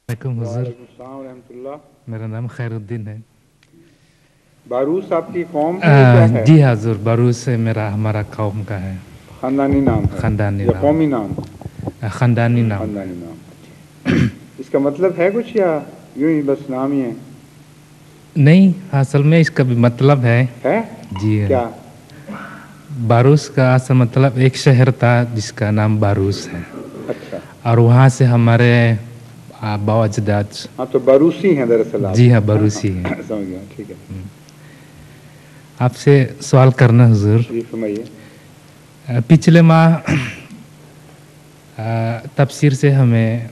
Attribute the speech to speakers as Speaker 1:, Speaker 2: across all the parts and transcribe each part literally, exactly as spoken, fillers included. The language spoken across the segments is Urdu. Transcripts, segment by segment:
Speaker 1: वालेकुम हुजूर,
Speaker 2: वालेकुम सलाम रहमतुल्लाह।
Speaker 1: मेरा नाम खैरुद्दीन है।
Speaker 2: बारूस आपकी कौम है या क्या
Speaker 1: आ,
Speaker 2: है?
Speaker 1: जी हजूर, बारूस से मेरा हमारा कौम का है,
Speaker 2: खानदानी नाम है
Speaker 1: ख़ानदानी
Speaker 2: या
Speaker 1: नाम,
Speaker 2: कौमी नाम?
Speaker 1: ख़ानदानी नाम है।
Speaker 2: खानदानी नाम। इसका मतलब है कुछ या यूं ही बस नाम ही है?
Speaker 1: नहीं, असल में इसका भी मतलब है।
Speaker 2: है
Speaker 1: जी है।
Speaker 2: क्या?
Speaker 1: बारूस का असल मतलब एक शहर था जिसका नाम बारूस है,
Speaker 2: अच्छा,
Speaker 1: और वहाँ से हमारे आबा अजदाद।
Speaker 2: हाँ तो बारूसी हैं दरअसल आप?
Speaker 1: जी हाँ, बारूसी हैं।
Speaker 2: समझ गया, ठीक है।
Speaker 1: आपसे सवाल करना हुजूर,
Speaker 2: जी फरमाइए।
Speaker 1: पिछले माह तफसीर से हमें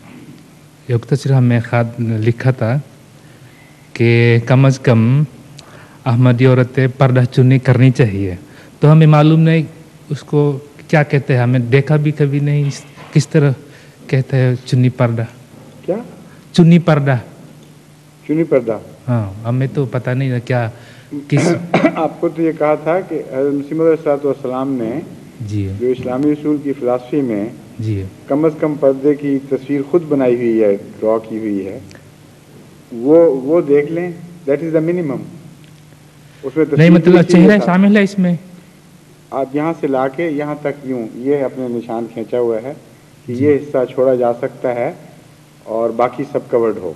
Speaker 1: एक तफसीर हमें ख़त लिखा था कि कम अज़ कम अहमदी औरतें पर्दा चुन्नी करनी चाहिए। तो हमें मालूम नहीं उसको क्या कहते हैं, हमें देखा भी कभी नहीं किस तरह कहते हैं चुन्नी पर्दा।
Speaker 2: क्या
Speaker 1: चुन्नी पर्दा?
Speaker 2: चुनी पर्दा?
Speaker 1: हाँ, हमें तो पता नहीं क्या किस।
Speaker 2: आपको तो ये कहा था कि हज़रत मसीह मौऊद अलैहिस्सलाम ने
Speaker 1: जी
Speaker 2: जो इस्लामी उसूल की फ़िलासफ़ी में
Speaker 1: जी
Speaker 2: कम अज़ कम पर्दे की तस्वीर खुद बनाई हुई है, ड्रॉ की हुई है, वो वो देख लें, दैट इज़ द मिनिमम। उसमें
Speaker 1: नहीं, मतलब चेहरा
Speaker 2: था।
Speaker 1: शामिल है इसमें?
Speaker 2: आप यहाँ से ला के यहाँ तक यूँ ये अपने निशान खींचा हुआ है कि ये हिस्सा छोड़ा जा सकता है और बाकी सब कवर्ड हो।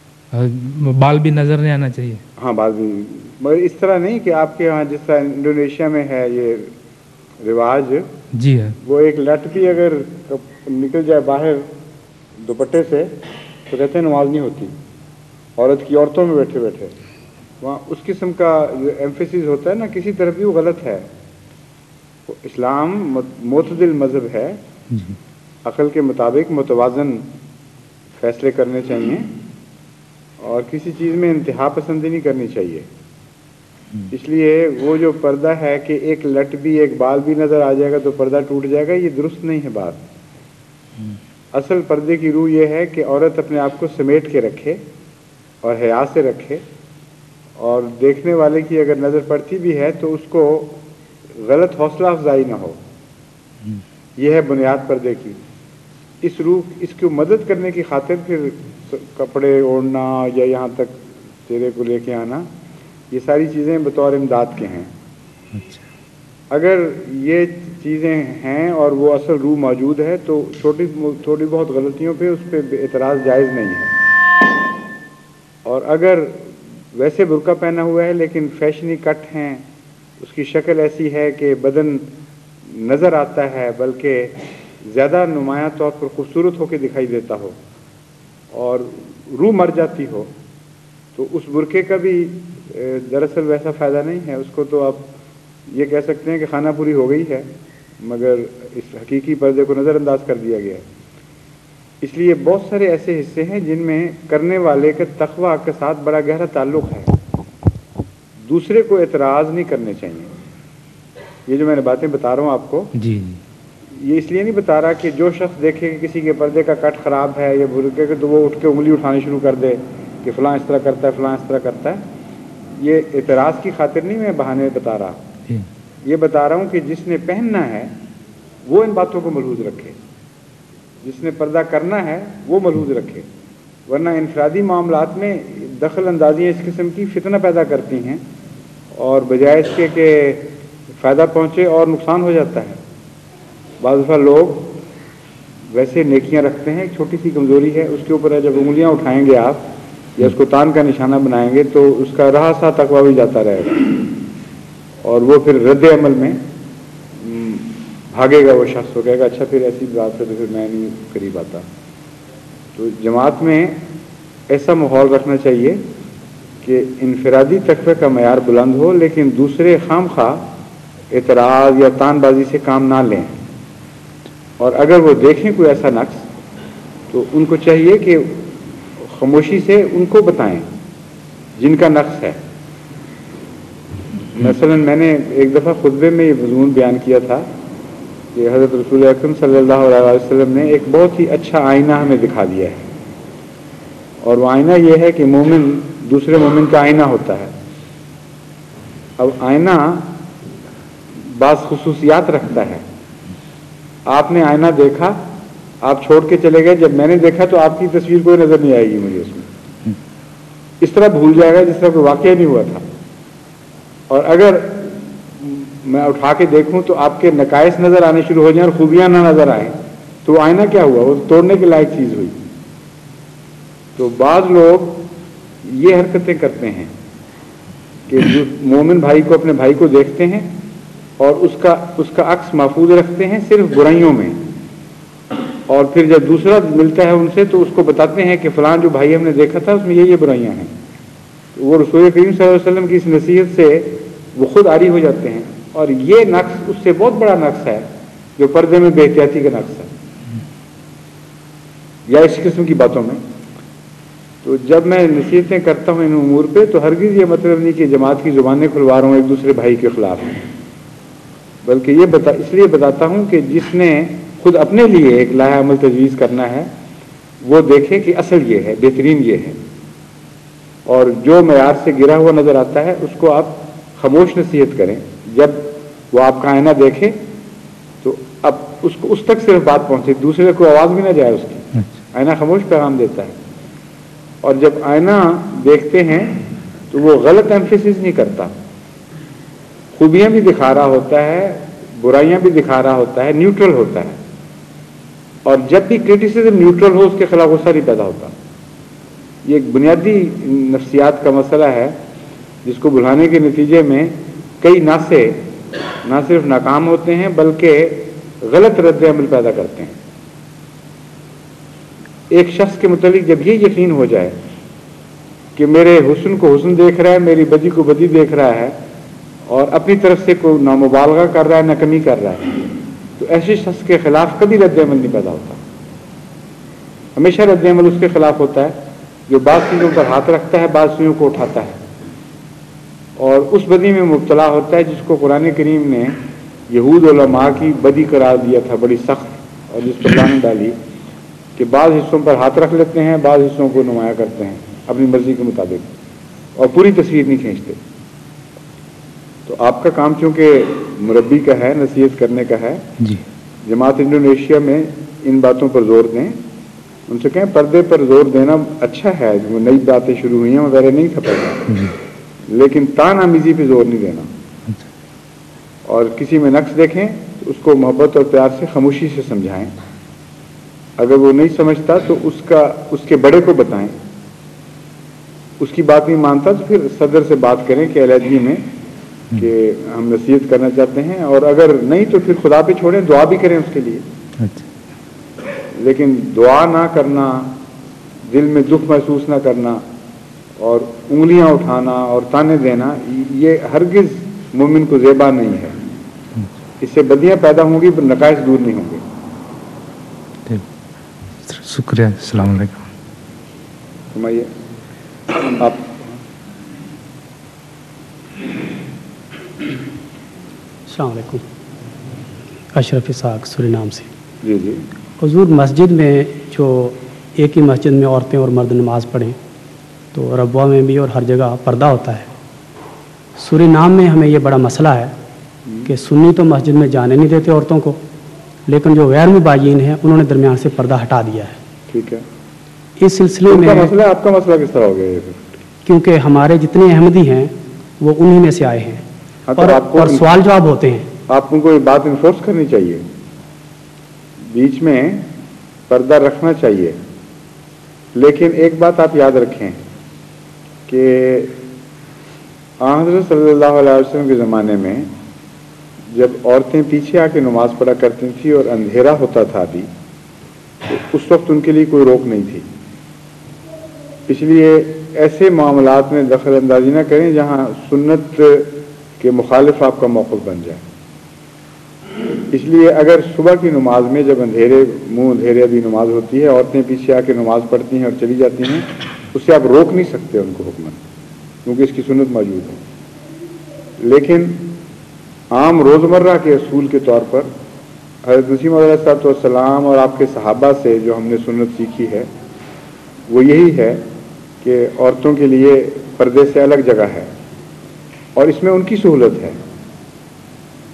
Speaker 1: बाल भी नज़र नहीं आना चाहिए?
Speaker 2: हाँ, बाल भी, मगर इस तरह नहीं कि आपके यहाँ जिस तरह इंडोनेशिया में है ये रिवाज।
Speaker 1: जी है।
Speaker 2: वो एक लट भी अगर निकल जाए बाहर दुपट्टे से तो कहते हैं नमाज नहीं होती, औरत की औरतों में बैठे बैठे। वहाँ उस किस्म का जो एम्फेसिस होता है ना, किसी तरफ भी वो गलत है। इस्लाम मोतदिल मज़हब है, अक़ल के मुताबिक मुतवाज़न फ़ैसले करने चाहिए और किसी चीज़ में इंतहा पसंदी नहीं करनी चाहिए। इसलिए वो जो पर्दा है कि एक लट भी एक बाल भी नज़र आ जाएगा तो पर्दा टूट जाएगा, ये दुरुस्त नहीं है बात। असल पर्दे की रूह ये है कि औरत अपने आप को समेट के रखे और हया से रखे, और देखने वाले की अगर नज़र पड़ती भी है तो उसको गलत हौसला अफजाई ना हो। यह है बुनियाद पर्दे की। इस रूह इसको मदद करने की खातिर फिर कपड़े ओढ़ना या यहाँ तक चेहरे को लेके आना, ये सारी चीज़ें बतौर इमदाद के हैं। अच्छा। अगर ये चीज़ें हैं और वो असल रूह मौजूद है तो छोटी थोड़ी बहुत गलतियों पे उस पर एतराज़ जायज़ नहीं है। और अगर वैसे बुर्का पहना हुआ है लेकिन फैशनी कट हैं, उसकी शक्ल ऐसी है कि बदन नज़र आता है बल्कि ज़्यादा नुमायां तौर पर खूबसूरत होकर दिखाई देता हो और रूह मर जाती हो, तो उस बुरके का भी दरअसल वैसा फ़ायदा नहीं है। उसको तो आप ये कह सकते हैं कि खाना पूरी हो गई है, मगर इस हकीकी पर्दे को नज़रअंदाज कर दिया गया है। इसलिए बहुत सारे ऐसे हिस्से हैं जिनमें करने वाले के तक़वा के साथ बड़ा गहरा ताल्लुक़ है। दूसरे को एतराज़ नहीं करने चाहिए। ये जो मैंने बातें बता रहा हूँ आपको, जी ये इसलिए नहीं बता रहा कि जो शख्स देखे कि किसी के पर्दे का कट ख़राब है या बुरके के, तो वो उठ के उंगली उठानी शुरू कर दे कि फ़लाँ इस तरह करता है, फ़लाँ इस तरह करता है। ये एतराज़ की खातिर नहीं मैं बहाने बता रहा, ये बता रहा हूँ कि जिसने पहनना है वो इन बातों को मलहूज़ रखे, जिसने पर्दा करना है वो मलहूज़ रखे, वरना इनफरादी मामलात में दखल अंदाजियाँ इस किस्म की फितना पैदा करती हैं और बजाय इसके कि फ़ायदा पहुँचे और नुकसान हो जाता है। बाज़ दफ़ा लोग वैसे नेकियां रखते हैं, एक छोटी सी कमज़ोरी है, उसके ऊपर जब उंगलियां उठाएंगे आप या उसको तान का निशाना बनाएंगे तो उसका रहा सा तकवा भी जाता रहेगा और वो फिर रद्द अमल में भागेगा। वो शख्स हो कहेगा अच्छा फिर ऐसी बात है तो फिर मैं नहीं करीब आता। तो जमात में ऐसा माहौल रखना चाहिए कि इनफरादी तकवे का मयार बुलंद हो, लेकिन दूसरे खामखा एतराज़ या तानबाजी से काम ना लें। और अगर वो देखें कोई ऐसा नक्स तो उनको चाहिए कि खामोशी से उनको बताएं जिनका नक्स है। मसलन मैंने एक दफ़ा खुतबे में ये मज़मून बयान किया था कि हज़रत रसूल अकरम सल्लल्लाहु अलैहि वसल्लम ने एक बहुत ही अच्छा आईना हमें दिखा दिया है, और वो आईना ये है कि मोमिन दूसरे मोमिन का आईना होता है। अब आईना बाज़ खुसूसियात रखता है। आपने आईना देखा, آپ چھوڑ کے چلے گئے, جب میں نے دیکھا تو آپ کی تصویر کوئی نظر نہیں آئے گی مجھے اس میں, اس طرح بھول جائے گا جس طرح کوئی واقعہ نہیں ہوا تھا. اور اگر میں اٹھا کے دیکھوں تو آپ کے نقائص نظر آنے شروع ہو جائیں اور خوبیاں نہ نظر آئیں تو آئینہ کیا ہوا, وہ توڑنے کے لائق چیز ہوئی. تو بعض لوگ یہ حرکتیں کرتے ہیں کہ مومن بھائی کو اپنے بھائی کو دیکھتے ہیں اور اس کا اس کا عکس محفوظ رکھتے ہیں صرف برائیوں میں, اور پھر جب دوسرا ملتا ہے ان سے تو اس کو بتاتے ہیں کہ فلان جو بھائی ہم نے دیکھا تھا اس میں یہ یہ برائیاں ہیں. وہ رسول کریم صلی اللہ علیہ وسلم کی اس نصیحت سے وہ خود عاری ہو جاتے ہیں, اور یہ نقص اس سے بہت بڑا نقص ہے جو پردے میں بے احتیاطی کا نقص ہے یا اس قسم کی باتوں میں. تو جب میں نصیحتیں کرتا ہوں ان امور پہ تو ہرگز یہ مطلب نہیں کہ جماعت کی زبانیں کھلوا رہا ہوں ایک دوسرے بھائی کے خلاف, بلکہ یہ بتا اس لیے بتاتا ہوں کہ جس نے خود اپنے لیے ایک لائحہ عمل تجویز کرنا ہے وہ دیکھے کہ اصل یہ ہے, بہترین یہ ہے, اور جو معیار سے گرا ہوا نظر آتا ہے اس کو آپ خاموش نصیحت کریں. جب وہ آپ کا آئینہ دیکھے تو اب اس کو اس تک صرف بات پہنچے, دوسرے کو آواز بھی نہ جائے اس کی. آئینہ خاموش پیغام دیتا ہے, اور جب آئینہ دیکھتے ہیں تو وہ غلط ایمفیسس نہیں کرتا, خوبیاں بھی دکھا رہا ہوتا ہے, برائیاں بھی دکھا رہا ہوتا ہے, نیوٹرل ہوتا ہے. اور جب بھی کرٹیسزم نیوٹرل ہو اس کے خلاف غصہ نہیں پیدا ہوتا. یہ ایک بنیادی نفسیات کا مسئلہ ہے جس کو بھلانے کے نتیجے میں کئی ناسے نہ صرف ناکام ہوتے ہیں بلکہ غلط رد عمل پیدا کرتے ہیں. ایک شخص کے متعلق جب یہ یقین ہو جائے کہ میرے حسن کو حسن دیکھ رہا ہے, میری بدی کو بدی دیکھ رہا ہے, اور اپنی طرف سے کوئی نامبالغہ کر رہا ہے, نہ کمی کر رہا ہے, تو ایسے شخص کے خلاف کبھی رد عمل نہیں پیدا ہوتا. ہمیشہ رد عمل اس کے خلاف ہوتا ہے جو بعض چیزوں پر ہاتھ رکھتا ہے, بعض چیزوں کو اٹھاتا ہے, اور اس بدی میں مبتلا ہوتا ہے جس کو قرآن کریم نے یہود علماء کی بدی قرار دیا تھا, بڑی سخت, اور جس پر لعنت ڈالی کہ بعض حصوں پر ہاتھ رکھ لیتے ہیں, بعض حصوں کو نمایاں کرتے ہیں اپنی مرضی کے مطابق, اور پوری تصویر نہیں کھینچتے. تو آپ کا کام چونکہ مربی کا ہے, نصیحت کرنے کا ہے,
Speaker 1: جی
Speaker 2: جماعت انڈونیشیا میں ان باتوں پر زور دیں. ان سے کہیں پردے پر زور دینا اچھا ہے, جو نئی باتیں شروع ہوئی ہیں وغیرہ نہیں تھا پڑھنا, لیکن تان آمیزی پہ زور نہیں دینا. اور کسی میں نقص دیکھیں تو اس کو محبت اور پیار سے خاموشی سے سمجھائیں. اگر وہ نہیں سمجھتا تو اس کا اس کے بڑے کو بتائیں. اس کی بات نہیں مانتا تو پھر صدر سے بات کریں کہ علیحدگی میں کہ ہم نصیحت کرنا چاہتے ہیں, اور اگر نہیں تو پھر خدا پہ چھوڑیں, دعا بھی کریں اس کے لیے. لیکن دعا نہ کرنا, دل میں دکھ محسوس نہ کرنا, اور انگلیاں اٹھانا اور تانے دینا, یہ ہرگز مومن کو زیبا نہیں ہے. اس سے بدیاں پیدا ہوں گی, نقائص دور نہیں ہوں گے.
Speaker 1: شکریہ. السلام علیکم.
Speaker 2: فرمائیے آپ.
Speaker 3: السلام علیکم. اشرف اسحاق سورینام سے.
Speaker 2: جی جی.
Speaker 3: حضور, مسجد میں جو ایک ہی مسجد میں عورتیں اور مرد نماز پڑھیں تو ربوہ میں بھی اور ہر جگہ پردہ ہوتا ہے. سورینام میں ہمیں یہ بڑا مسئلہ ہے کہ سنی تو مسجد میں جانے نہیں دیتے عورتوں کو, لیکن جو غیر مباین ہیں انہوں نے درمیان سے پردہ ہٹا دیا ہے.
Speaker 2: ٹھیک ہے.
Speaker 3: اس سلسلے میں
Speaker 2: مسئلہ آپ کا مسئلہ کس طرح ہو گیا ہے؟
Speaker 3: کیونکہ ہمارے جتنے احمدی ہیں وہ انہی میں سے آئے ہیں, اور, اور سوال جواب ہوتے ہیں.
Speaker 2: آپ کو کوئی بات انفورس کرنی چاہیے, بیچ میں پردہ رکھنا چاہیے. لیکن ایک بات آپ یاد رکھیں کہ حضرت صلی اللہ علیہ وسلم کے زمانے میں جب عورتیں پیچھے آ کے نماز پڑھا کرتی تھیں اور اندھیرا ہوتا تھا ابھی, تو اس وقت ان کے لیے کوئی روک نہیں تھی. اس لیے ایسے معاملات میں دخل اندازی نہ کریں جہاں سنت کے مخالف آپ کا موقف بن جائے. اس لیے اگر صبح کی نماز میں جب اندھیرے منہ اندھیرے ابھی نماز ہوتی ہے, عورتیں پیچھے آ کے نماز پڑھتی ہیں اور چلی جاتی ہیں, اس سے آپ روک نہیں سکتے ان کو حکمن, کیونکہ اس کی سنت موجود ہے. لیکن عام روزمرہ کے اصول کے طور پر حضرت مسیح علیہ الصلوۃ والسلام اور آپ کے صحابہ سے جو ہم نے سنت سیکھی ہے وہ یہی ہے کہ عورتوں کے لیے پردے سے الگ جگہ ہے, اور اس میں ان کی سہولت ہے.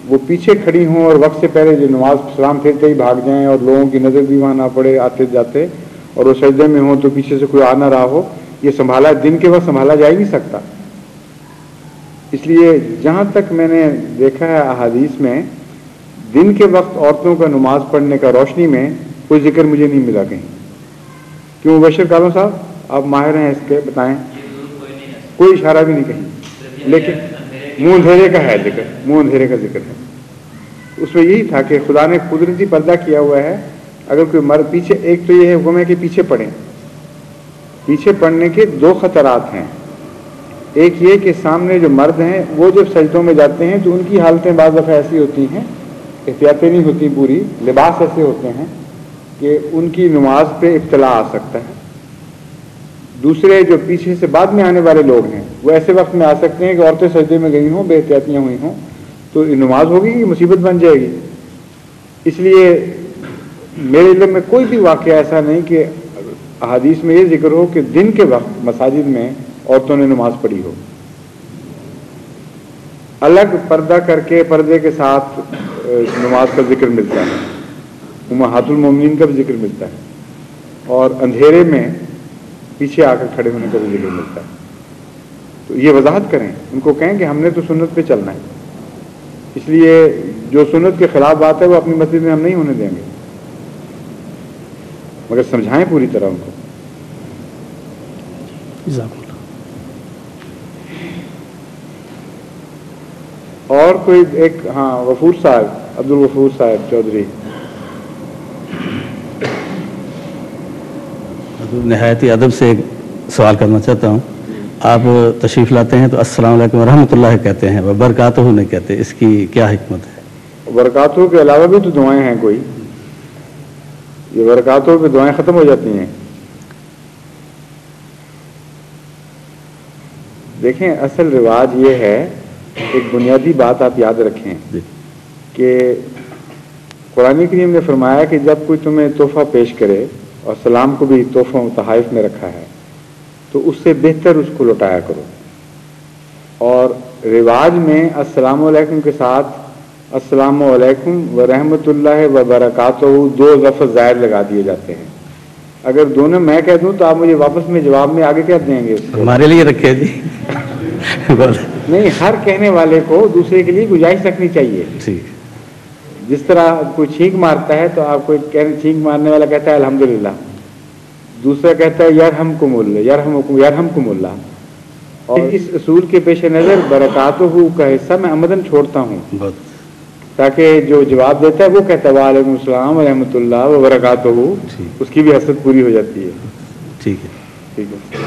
Speaker 2: وہ پیچھے کھڑی ہوں اور وقت سے پہلے جو نماز سلام پھرتے ہی بھاگ جائیں اور لوگوں کی نظر بھی وہاں نہ پڑے آتے جاتے، اور وہ سجدے میں ہوں تو پیچھے سے کوئی آ نہ رہا ہو، یہ سنبھالا دن کے وقت سنبھالا جا ہی نہیں سکتا۔ اس لیے جہاں تک میں نے دیکھا ہے احادیث میں، دن کے وقت عورتوں کا نماز پڑھنے کا روشنی میں کوئی ذکر مجھے نہیں ملا کہیں۔ کیوں مبشر کالم صاحب آپ ماہر ہیں اس کے، بتائیں؟ کوئی اشارہ بھی نہیں کہیں، لیکن منہ اندھیرے کا ہے ذکر، منہ اندھیرے کا ذکر ہے۔ اس میں یہی تھا کہ خدا نے قدرتی پردہ کیا ہوا ہے، اگر کوئی مرد پیچھے، ایک تو یہ حکم ہے کہ پیچھے پڑھیں، پیچھے پڑھنے کے دو خطرات ہیں۔ ایک یہ کہ سامنے جو مرد ہیں وہ جب سجدوں میں جاتے ہیں تو ان کی حالتیں بعض دفعہ ایسی ہوتی ہیں، احتیاطیں نہیں ہوتی پوری، لباس ایسے ہوتے ہیں کہ ان کی نماز پہ ابتلا آ سکتا ہے۔ دوسرے جو پیچھے سے بعد میں آنے والے لوگ ہیں وہ ایسے وقت میں آ سکتے ہیں کہ عورتیں سجدے میں گئی ہوں، بے احتیاطیاں ہوئی ہوں، تو نماز ہوگی کہ مصیبت بن جائے گی۔ اس لیے میرے علم میں کوئی بھی واقعہ ایسا نہیں کہ احادیث میں یہ ذکر ہو کہ دن کے وقت مساجد میں عورتوں نے نماز پڑھی ہو۔ الگ پردہ کر کے پردے کے ساتھ نماز کا ذکر ملتا ہے، امہات المومنین کا بھی ذکر ملتا ہے، اور اندھیرے میں پیچھے آ کر کھڑے ہونے کا بھی ذکر ملتا ہے۔ تو یہ وضاحت کریں، ان کو کہیں کہ ہم نے تو سنت پہ چلنا ہے، اس لیے جو سنت کے خلاف بات ہے وہ اپنی مسجد میں ہم نہیں ہونے دیں گے، مگر سمجھائیں پوری طرح ان کو۔ اور کوئی ایک، ہاں غفور صاحب، عبد الغفور صاحب چودھری۔
Speaker 4: نہایت ہی ادب سے ایک سوال کرنا چاہتا ہوں۔ آپ تشریف لاتے ہیں تو السلام علیکم ورحمۃ اللہ کہتے ہیں، وبرکاتہ نہیں کہتے، اس کی کیا حکمت ہے؟
Speaker 2: برکاتہ کے علاوہ بھی تو دعائیں ہیں کوئی، یہ برکاتہ پہ دعائیں ختم ہو جاتی ہیں۔ دیکھیں اصل رواج یہ ہے، ایک بنیادی بات آپ یاد رکھیں کہ قرآن کریم نے فرمایا کہ جب کوئی تمہیں تحفہ پیش کرے، اور سلام کو بھی تحفہ تحائف میں رکھا ہے، تو اس سے بہتر اس کو لوٹایا کرو۔ اور رواج میں السلام علیکم کے ساتھ السلام علیکم ورحمۃ اللہ وبرکاتہ دو لفظ زائد لگا دیے جاتے ہیں۔ اگر دونوں میں کہہ دوں تو آپ مجھے واپس میں جواب میں آگے کیا دیں گے؟
Speaker 4: ہمارے لیے رکھے جی۔
Speaker 2: نہیں، ہر کہنے والے کو دوسرے کے لیے گنجائش رکھنی چاہیے۔ جس طرح کوئی چھینک مارتا ہے تو آپ کو چھینک مارنے والا کہتا ہے الحمدللہ، دوسرا کہتا ہے یرحمکم اللہ، یرحمکم یرحمکم اللہ۔ اور اس اصول کے پیش نظر برکاتہ کا حصہ میں عمدن چھوڑتا ہوں تاکہ جو جواب دیتا ہے وہ کہتا ہے وعلیکم السلام ورحمۃ اللہ وبرکاتہ، اس کی بھی حسرت پوری ہو جاتی ہے۔
Speaker 4: ٹھیک ہے،
Speaker 2: ٹھیک ہے۔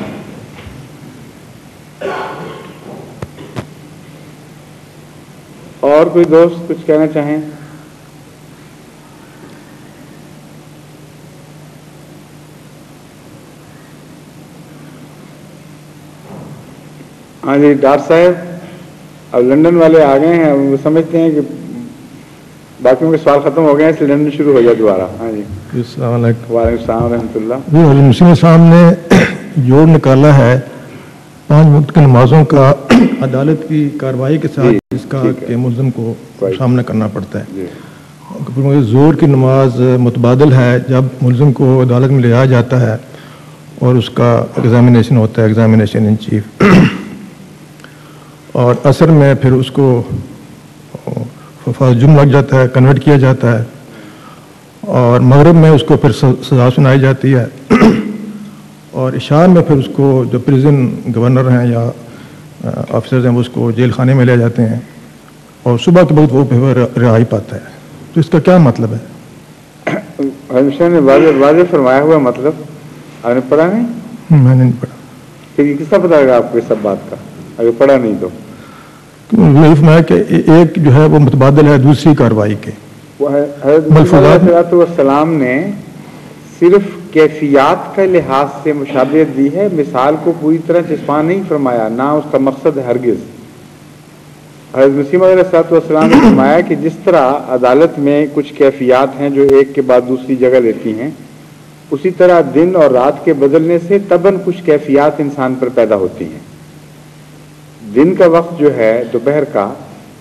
Speaker 2: اور کوئی دوست کچھ کہنا چاہیں؟ ہاں جی ڈاکٹر صاحب، اب لندن والے آ گئے ہیں، وہ سمجھتے ہیں کہ باقیوں کے سوال ختم ہو گئے ہیں، اس لیے لندن شروع ہو جائے دوبارہ۔ ہاں جی
Speaker 5: السلام علیکم۔
Speaker 2: وعلیکم السلام ورحمۃ اللہ۔
Speaker 5: جی حضرت مسلم صاحب نے جوڑ نکالا ہے پانچ وقت کی نمازوں کا عدالت کی کارروائی کے ساتھ، اس کا کہ ملزم کو سامنا کرنا پڑتا ہے۔ زور کی نماز متبادل ہے، جب ملزم کو عدالت میں لے آیا جاتا ہے اور اس کا ایگزامینیشن ہوتا ہے، ایگزامینیشن ان چیف، اور عصر میں پھر اس کو جرم لگ جاتا ہے، کنورٹ کیا جاتا ہے، اور مغرب میں اس کو پھر سزا سنائی جاتی ہے، اور عشاء میں پھر اس کو جو پریزن گورنر ہیں یا آفیسرز ہیں وہ اس کو جیل خانے میں لے جاتے ہیں، اور صبح کے وقت وہ رہائی پاتا ہے۔ تو اس کا کیا مطلب ہے؟
Speaker 2: حضرت نے واضح فرمایا ہوا مطلب آپ نے پڑھا نہیں؟
Speaker 5: میں نے نہیں پڑھا۔
Speaker 2: پھر یہ کس طرح پتا لگا آپ کو اس سب بات کا اگر پڑھا نہیں تو؟
Speaker 5: یہ فرمایا کہ ایک جو ہے وہ متبادل ہے دوسری کارروائی کے۔
Speaker 2: حضرت علیہ السلام نے صرف کیفیات کا لحاظ سے مشابہت دی ہے، مثال کو پوری طرح چسپاں نہیں فرمایا، نہ اس کا مقصد ہرگز۔ حضرت مسیح علیہ السلام نے فرمایا کہ جس طرح عدالت میں کچھ کیفیات ہیں جو ایک کے بعد دوسری جگہ لیتی ہیں، اسی طرح دن اور رات کے بدلنے سے تباً کچھ کیفیات انسان پر پیدا ہوتی ہیں۔ دن کا وقت جو ہے دوپہر کا،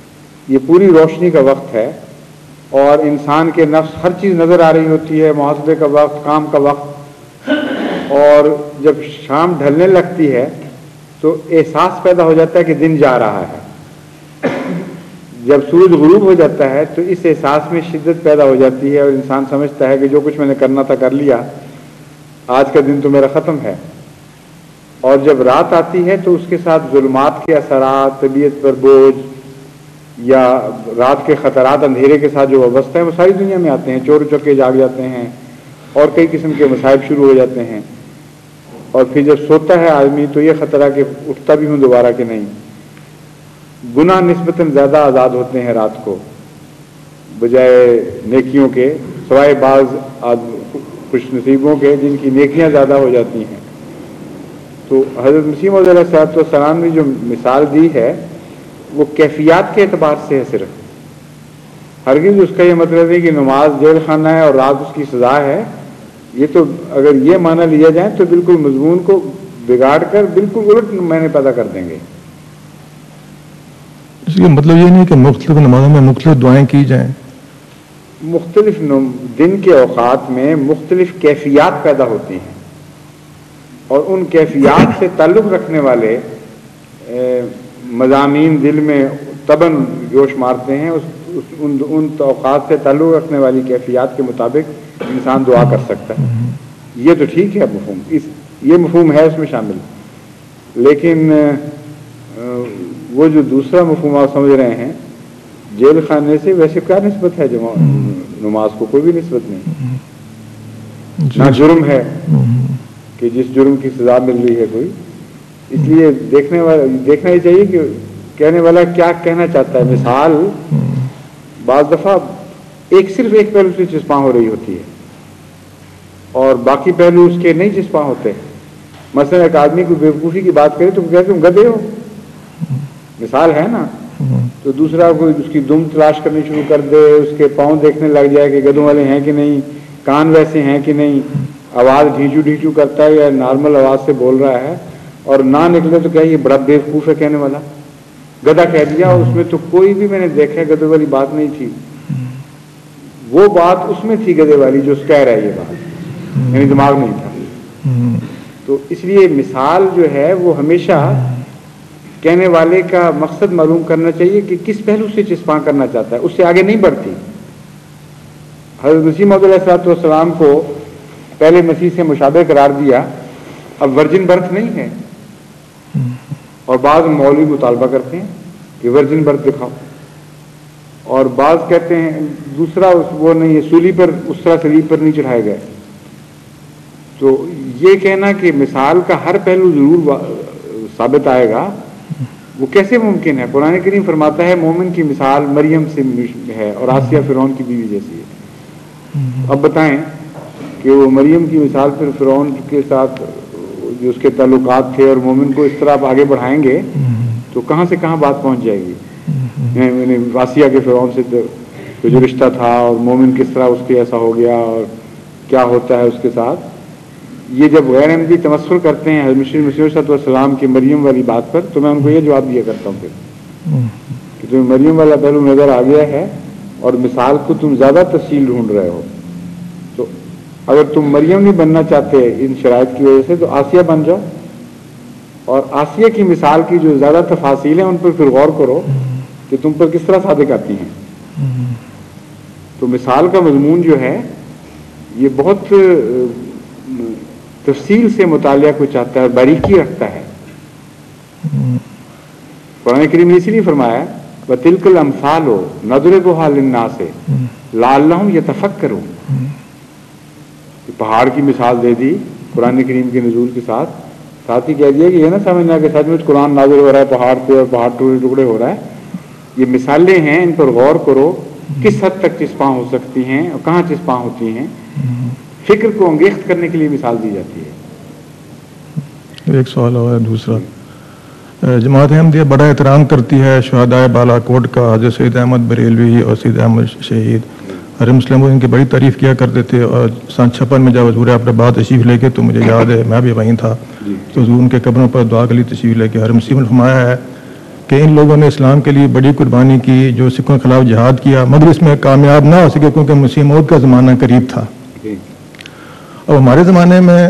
Speaker 2: یہ پوری روشنی کا وقت ہے اور انسان کے نفس ہر چیز نظر آ رہی ہوتی ہے، محاسبے کا وقت، کام کا وقت، اور جب شام ڈھلنے لگتی ہے تو احساس پیدا ہو جاتا ہے کہ دن جا رہا ہے۔ جب سورج غروب ہو جاتا ہے تو اس احساس میں شدت پیدا ہو جاتی ہے اور انسان سمجھتا ہے کہ جو کچھ میں نے کرنا تھا کر لیا، آج کا دن تو میرا ختم ہے۔ اور جب رات آتی ہے تو اس کے ساتھ ظلمات کے اثرات، طبیعت پر بوجھ یا رات کے خطرات، اندھیرے کے ساتھ جو وابستہ ہیں وہ ساری دنیا میں آتے ہیں، چور چکے جاگ جاتے ہیں اور کئی قسم کے مصائب شروع ہو جاتے ہیں۔ اور پھر جب سوتا ہے آدمی تو یہ خطرہ کہ اٹھتا بھی ہوں دوبارہ کہ نہیں۔ گناہ نسبتاً زیادہ آزاد ہوتے ہیں رات کو بجائے نیکیوں کے، سوائے بعض خوش نصیبوں کے جن کی نیکیاں زیادہ ہو جاتی ہیں۔ تو حضرت مسیح موعود علیہ الصلوۃ والسلام نے جو مثال دی ہے وہ کیفیات کے اعتبار سے ہے صرف، ہرگز اس کا یہ مطلب ہے کہ نماز جیل خانہ ہے اور رات اس کی سزا ہے۔ یہ تو اگر یہ معنی لیا جائے تو بالکل مضمون کو بگاڑ کر بالکل الٹ معنی پیدا کر دیں گے۔
Speaker 5: اس کا مطلب یہ نہیں کہ مختلف نمازوں میں مختلف دعائیں کی جائیں،
Speaker 2: مختلف دن کے اوقات میں مختلف کیفیات پیدا ہوتی ہیں اور ان کیفیات سے تعلق رکھنے والے مضامین دل میں تباً جوش مارتے ہیں۔ اس ان ان اوقات سے تعلق رکھنے والی کیفیات کے مطابق انسان دعا کر سکتا ہے۔ یہ تو ٹھیک ہے مفہوم، اس یہ مفہوم ہے اس میں شامل، لیکن وہ جو دوسرا مفہوم آپ سمجھ رہے ہیں جیل خانے سے، ویسے کیا نسبت ہے؟ جمع نماز کو کوئی بھی نسبت نہیں، نہ جرم ہے کہ جس جرم کی سزا مل رہی ہے کوئی۔ اس لیے دیکھنے والا دیکھنا ہی چاہیے کہ کہنے والا کیا کہنا چاہتا ہے۔ مثال بعض دفعہ ایک صرف ایک پہلو سے چسپاں ہو رہی ہوتی ہے اور باقی پہلو اس کے نہیں چسپاں ہوتے۔ مثلا ایک آدمی کو بیوقوفی کی بات کرے تو کہتے تم گدھے ہو، مثال ہے نا، تو دوسرا کوئی اس کی دم تلاش کرنی شروع کر دے، اس کے پاؤں دیکھنے لگ جائے کہ گدھوں والے ہیں کہ نہیں، کان ویسے ہیں کہ نہیں، آواز ڈھیچو ڈھیچو کرتا ہے یا نارمل آواز سے بول رہا ہے، اور نہ نکلے تو کیا یہ بڑا بیوقوف ہے کہنے والا، گدھا کہہ دیا، اور اس میں تو کوئی بھی میں نے دیکھا گدھے والی بات نہیں تھی، وہ بات اس میں تھی گدھے والی جو اس کہہ رہا ہے یہ بات، یعنی دماغ نہیں تھا۔ تو اس لیے مثال جو ہے وہ ہمیشہ کہنے والے کا مقصد معلوم کرنا چاہیے کہ کس پہلو سے چسپاں کرنا چاہتا ہے، اس سے آگے نہیں بڑھتی۔ حضرت مسیح موعود علیہ الصلوۃ والسلام کو پہلے مسیح سے مشابہ قرار دیا، اب ورجن برتھ نہیں ہے، اور بعض مولوی مطالبہ کرتے ہیں کہ ورجن برتھ دکھاؤ، اور بعض کہتے ہیں دوسرا وہ نہیں ہے، سولی پر اس طرح سلیب پر نہیں چڑھائے گئے۔ تو یہ کہنا کہ مثال کا ہر پہلو ضرور ثابت آئے گا، وہ کیسے ممکن ہے؟ قرآن کریم فرماتا ہے مومن کی مثال مریم سے ہے اور آسیہ فرعون کی بیوی جیسی ہے۔ اب بتائیں کہ وہ مریم کی مثال پھر فرعون کے ساتھ جو اس کے تعلقات تھے اور مومن کو اس طرح آپ آگے بڑھائیں گے تو کہاں سے کہاں بات پہنچ جائے گی؟ آسیہ کے فرعون سے جو رشتہ تھا اور مومن کس طرح اس کے ایسا ہو گیا اور کیا ہوتا ہے اس کے ساتھ، یہ جب غیر احمدی تمثل کرتے ہیں مسیح مسیح علیہ السلام کی مریم والی بات پر، تو میں ان کو یہ جواب دیا کرتا ہوں پھر کہ تمہیں مریم والا پہلو نظر آ گیا ہے اور مثال کو تم زیادہ تفصیل ڈھونڈ رہے ہو، تو اگر تم مریم نہیں بننا چاہتے ان شرائط کی وجہ سے تو آسیہ بن جاؤ، اور آسیہ کی مثال کی جو زیادہ تفاصیل ہیں ان پر پھر غور کرو کہ تم پر کس طرح صادق آتی ہیں۔ تو مثال کا مضمون جو ہے یہ بہت تفصیل سے مطالعہ کو چاہتا ہے، باریکی رکھتا ہے۔ قرآن کریم نے اسی لیے فرمایا وَتِلْكَ الْأَمْثَالُ نَضْرِبُهَا لِلنَّاسِ لَعَلَّهُمْ يَتَفَكَّرُونَ، پہاڑ کی مثال دے دی قرآن کریم کے نزول کے ساتھ، ساتھ ہی کہہ دیا کہ یہ نہ سمجھنا کہ سچ مچ قرآن نازل ہو رہا ہے پہاڑ پہ اور پہاڑ ٹکڑے ٹکڑے ہو رہا ہے، یہ مثالیں ہیں، ان پر غور کرو کس حد تک چسپاں ہو سکتی ہیں اور کہاں چسپاں ہوتی ہیں، فکر کو انگیخت کرنے کے لیے مثال دی جاتی ہے۔
Speaker 5: ایک سوال اور دوسرا، جماعت احمدیہ بڑا احترام کرتی ہے شہدائے بالا کوٹ کا، حضرت سید احمد بریلوی اور سید احمد شہید، حرم مسلم ان کی بڑی تعریف کیا کرتے تھے، اور سن چھپن میں جب حضور اپنے تشریف لے کے، تو مجھے یاد ہے میں بھی وہیں تھا، تو حضور ان کے قبروں پر دعا کے لیے تشریف لے کے حرم مسلم نے فرمایا ہے کہ ان لوگوں نے اسلام کے لیے بڑی قربانی کی, جو سکھوں کے خلاف جہاد کیا, مگر اس میں کامیاب نہ ہو سکے کیونکہ مسیح موعود کا زمانہ قریب تھا. اب ہمارے زمانے میں